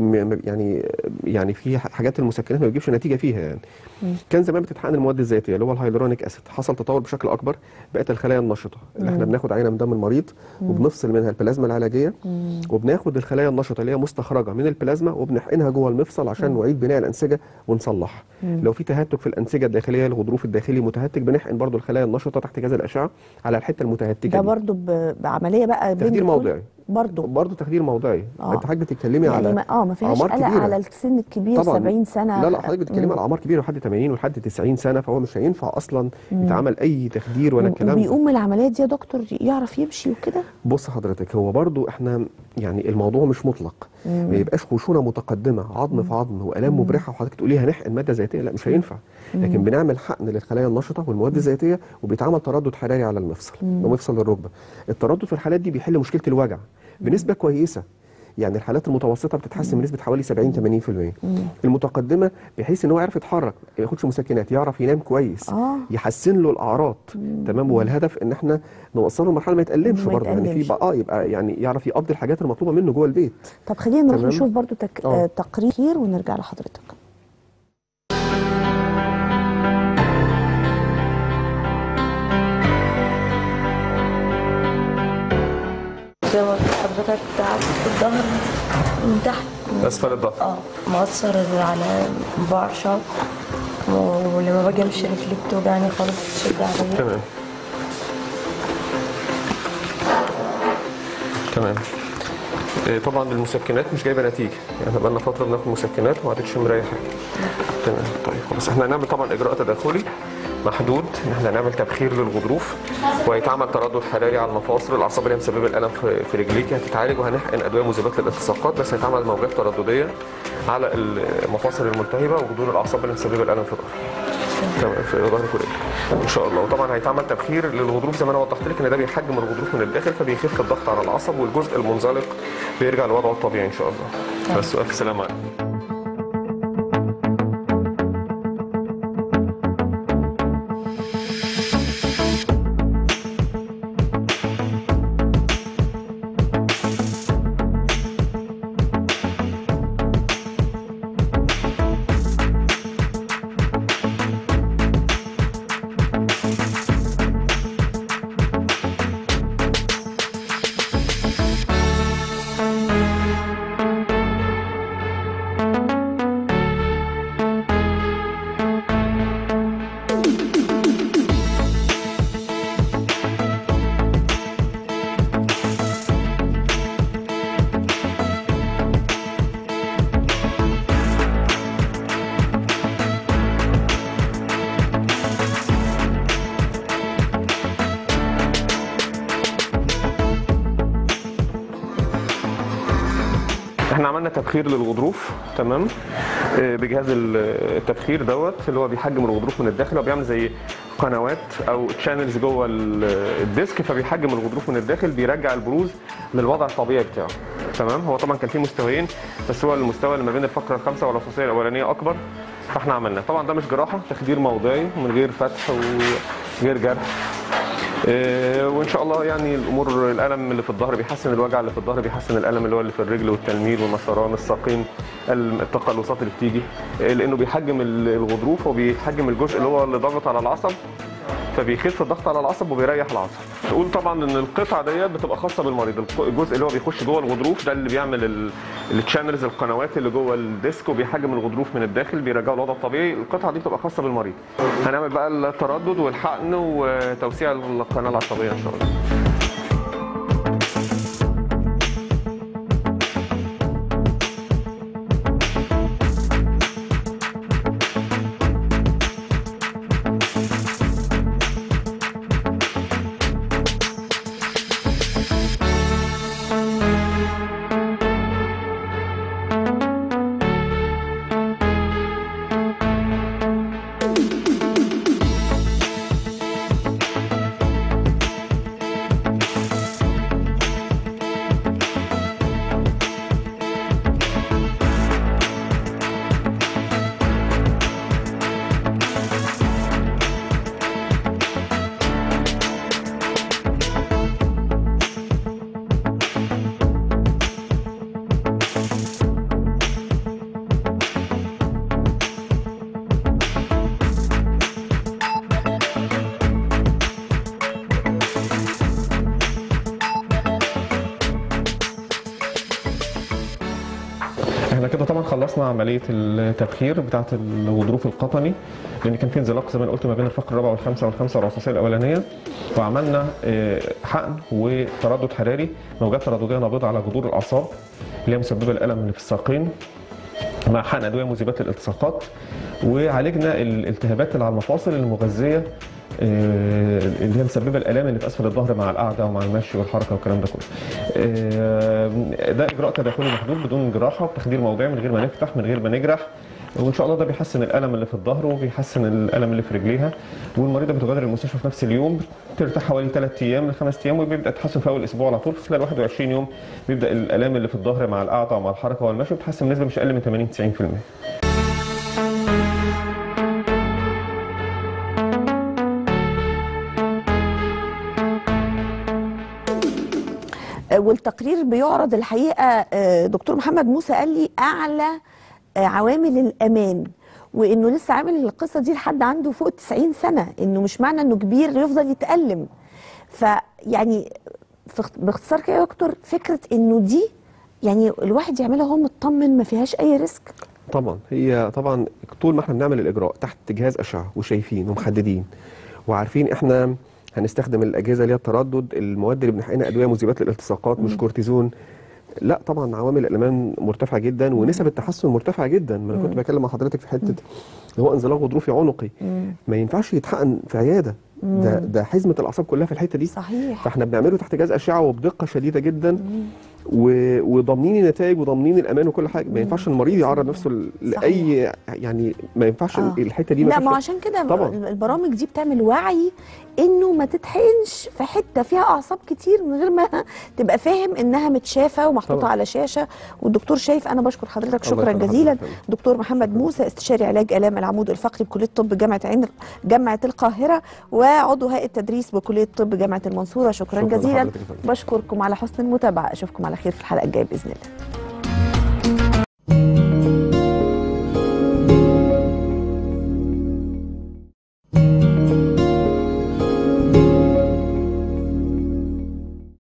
Speaker 5: يعني في حاجات المسكنات ما بتجيبش نتيجه فيها يعني. كان زمان بتتحقن المواد الذاتيه اللي هو الهيالورونيك اسيد، حصل تطور بشكل اكبر، بقت الخلايا النشطه اللي احنا بناخد عينه من دم المريض وبنفصل منها البلازما العلاجيه، وبناخد الخلايا النشطه اللي هي مستخرجه من البلازما وبنحقنها جوه المفصل عشان نعيد بناء الانسجه ونصلح. لو في تهتك في الانسجه الداخليه، الغضروف الداخلي متهتك، بنحقن برضو الخلايا النشطه تحت جهاز الاشعه على الحته المتهتكه
Speaker 1: ده برضو بعمليه بقى
Speaker 5: تخدير موضعي،
Speaker 1: برضو
Speaker 5: تخدير موضعي. انت حضرتك بتتكلمي
Speaker 1: يعني
Speaker 5: على
Speaker 1: ما فيهاش قلق على السن الكبير 70 سنه.
Speaker 5: لا حضرتك بتتكلمي على اعمار كبيره لحد 80 ولحد 90 سنه، فهو مش هينفع اصلا يتعمل اي تخدير ولا الكلام ده.
Speaker 1: بيقوم العمليات دي يا دكتور يعرف يمشي وكده؟
Speaker 5: بص حضرتك، هو برضو احنا يعني الموضوع مش مطلق، ما يبقاش خشونه متقدمه عظم في عظم والام مبرحه وحضرتك تقولي هنحقن ماده ذاتيه، لا مش هينفع. لكن بنعمل حقن للخلايا النشطه والمواد الذاتيه، وبيتعمل تردد حراري على المفصل ومفصل الركبه. التردد في الحالات دي بيحل مشكله الوجع بنسبه كويسه، يعني الحالات المتوسطه بتتحسن بنسبه حوالي 70-80%. المتقدمه بحيث ان هو يعرف يتحرك، ما ياخدش مسكنات، يعرف ينام كويس، يحسن له الاعراض، تمام. والهدف ان احنا نوصله لمرحله ما يتألمش برضه، يعني في يبقى يعني يعرف يقضي الحاجات المطلوبه منه جوه البيت.
Speaker 1: طب خلينا نروح نشوف برضه تقرير ونرجع لحضرتك.
Speaker 7: زي ما حضرتك تعب في الظهر من تحت
Speaker 5: اسفل الظهر،
Speaker 7: مؤثر على بعرشة، ولما باجي امشي رجلي بتوجعني خالص، بتشد عليا.
Speaker 5: تمام. طبعا المسكنات مش جايبه نتيجه، يعني بقى لنا فتره بناخد مسكنات وما عادتش مريحه. تمام. طيب خلاص، احنا هنعمل طبعا اجراء تداخلي محدود، ان احنا هنعمل تبخير للغضروف، وهيتعمل تردد حراري على المفاصل، الاعصاب اللي هي مسببه الالم في رجليك هتتعالج، وهنحقن ادويه مذيبات للالتصاقات، بس هيتعمل موجات تردديه على المفاصل الملتهبه وجذور الاعصاب اللي مسببه الالم في الظهر. تمام، في ظهر كليه ان شاء الله. وطبعا هيتعمل تبخير للغضروف زي ما انا وضحت لك، ان ده بيحجم الغضروف من الداخل، فبيخف الضغط على العصب، والجزء المنزلق بيرجع لوضعه الطبيعي ان شاء الله. بس الف سلامه عليكم. عملنا تبخير للغضروف، تمام، بجهاز التبخير دوت اللي هو بيحجم الغضروف من الداخل، هو بيعمل زي قنوات او تشانلز جوه الديسك، فبيحجم الغضروف من الداخل، بيرجع البروز للوضع الطبيعي بتاعه. تمام. هو طبعا كان فيه مستويين، بس هو المستوى اللي ما بين الفقره الخامسه والرصاصيه الاولانيه اكبر، فاحنا عملناه. طبعا ده مش جراحه، تخدير موضعي من غير فتح وغير جرح. وان شاء الله يعني الامور، الالم اللي في الظهر بيحسن الوجع اللي في الظهر، بيحسن الالم اللي في الرجل والتنميل والمساران الساقين، التقلصات اللي بتيجي، لانه بيحجم الغضروف وبيحجم الجزء اللي ضاغط على العصب، فبيخف الضغط على العصب وبيريح العصب. نقول طبعا ان القطعه ديت بتبقى خاصه بالمريض، الجزء اللي هو بيخش جوه الغضروف ده اللي بيعمل التشانلز، القنوات اللي جوه الديسك، وبيحجم الغضروف من الداخل، بيرجعه للوضع الطبيعي. القطعه دي بتبقى خاصه بالمريض. هنعمل بقى التردد والحقن وتوسيع القناه العصبيه ان شاء الله. احنا كده طبعا خلصنا عمليه التبخير بتاعه الغضروف القطني، لان كان في انزلاق زي ما انا قلت ما بين الفقره الرابعه والخامسه الرصاصيه الاولانيه، وعملنا حقن وتردد حراري، موجات تردديه نابضه على جذور الاعصاب اللي هي مسببه الالم اللي في الساقين، مع حقن ادويه مذيبات للالتصاقات، وعالجنا الالتهابات اللي على المفاصل المغذيه اللي هي مسببه الالام اللي في اسفل الظهر مع القعده ومع المشي والحركه والكلام ده كله. ده اجراء تداخلي محدود بدون جراحه، بتخدير موضعي من غير ما نفتح من غير ما نجرح، وان شاء الله ده بيحسن الالم اللي في الظهر وبيحسن الالم اللي في رجليها. والمريضه بتغادر المستشفى في نفس اليوم، ترتاح حوالي 3 ايام ل5 ايام، وبيبدا التحسن في اول اسبوع على طول. في خلال 21 يوم بيبدا الالام اللي في الظهر مع القعده ومع الحركه والمشي بتحسن بنسبه مش اقل من 80-90%.
Speaker 1: والتقرير بيعرض الحقيقه دكتور محمد موسى قال لي اعلى عوامل الامان، وانه لسه عامل القصه دي لحد عنده فوق 90 سنه، انه مش معنى انه كبير يفضل يتألم. فيعني باختصار كده يا دكتور، فكره انه دي يعني الواحد يعملها وهو مطمن ما فيهاش اي ريسك.
Speaker 5: طبعا هي طبعا طول ما احنا بنعمل الاجراء تحت جهاز اشعه وشايفين ومحددين وعارفين احنا هنستخدم الاجهزه اللي هي التردد، المواد اللي بنحقنها ادويه مذيبات للالتصاقات مش كورتيزون، لا طبعا عوامل الامان مرتفعه جدا ونسب التحسن مرتفعه جدا. ما انا كنت بكلم مع حضرتك في حته اللي هو انزلاق غضروفي عنقي، ما ينفعش يتحقن في عياده، ده حزمه الاعصاب كلها في الحته دي.
Speaker 1: صحيح.
Speaker 5: فاحنا بنعمله تحت جهاز اشعه وبدقه شديده جدا، وضامنين النتائج وضامنين الامان وكل حاجه. ما ينفعش المريض يعرض نفسه لاي، يعني ما ينفعش الحته دي.
Speaker 1: لا، ما عشان كده البرامج دي بتعمل وعي انه ما تتحقنش في حته فيها اعصاب كتير من غير ما تبقى فاهم انها متشافه ومحطوطه على شاشه والدكتور شايف. انا بشكر حضرتك شكرا جزيلا دكتور محمد موسى، استشاري علاج الام العمود الفقري بكليه الطب جامعه القاهره، وعضو هيئه تدريس بكليه الطب جامعه المنصوره. شكرا جزيلا، بشكركم على حسن المتابعه، اشوفكم على خير في الحلقه الجايه باذن الله.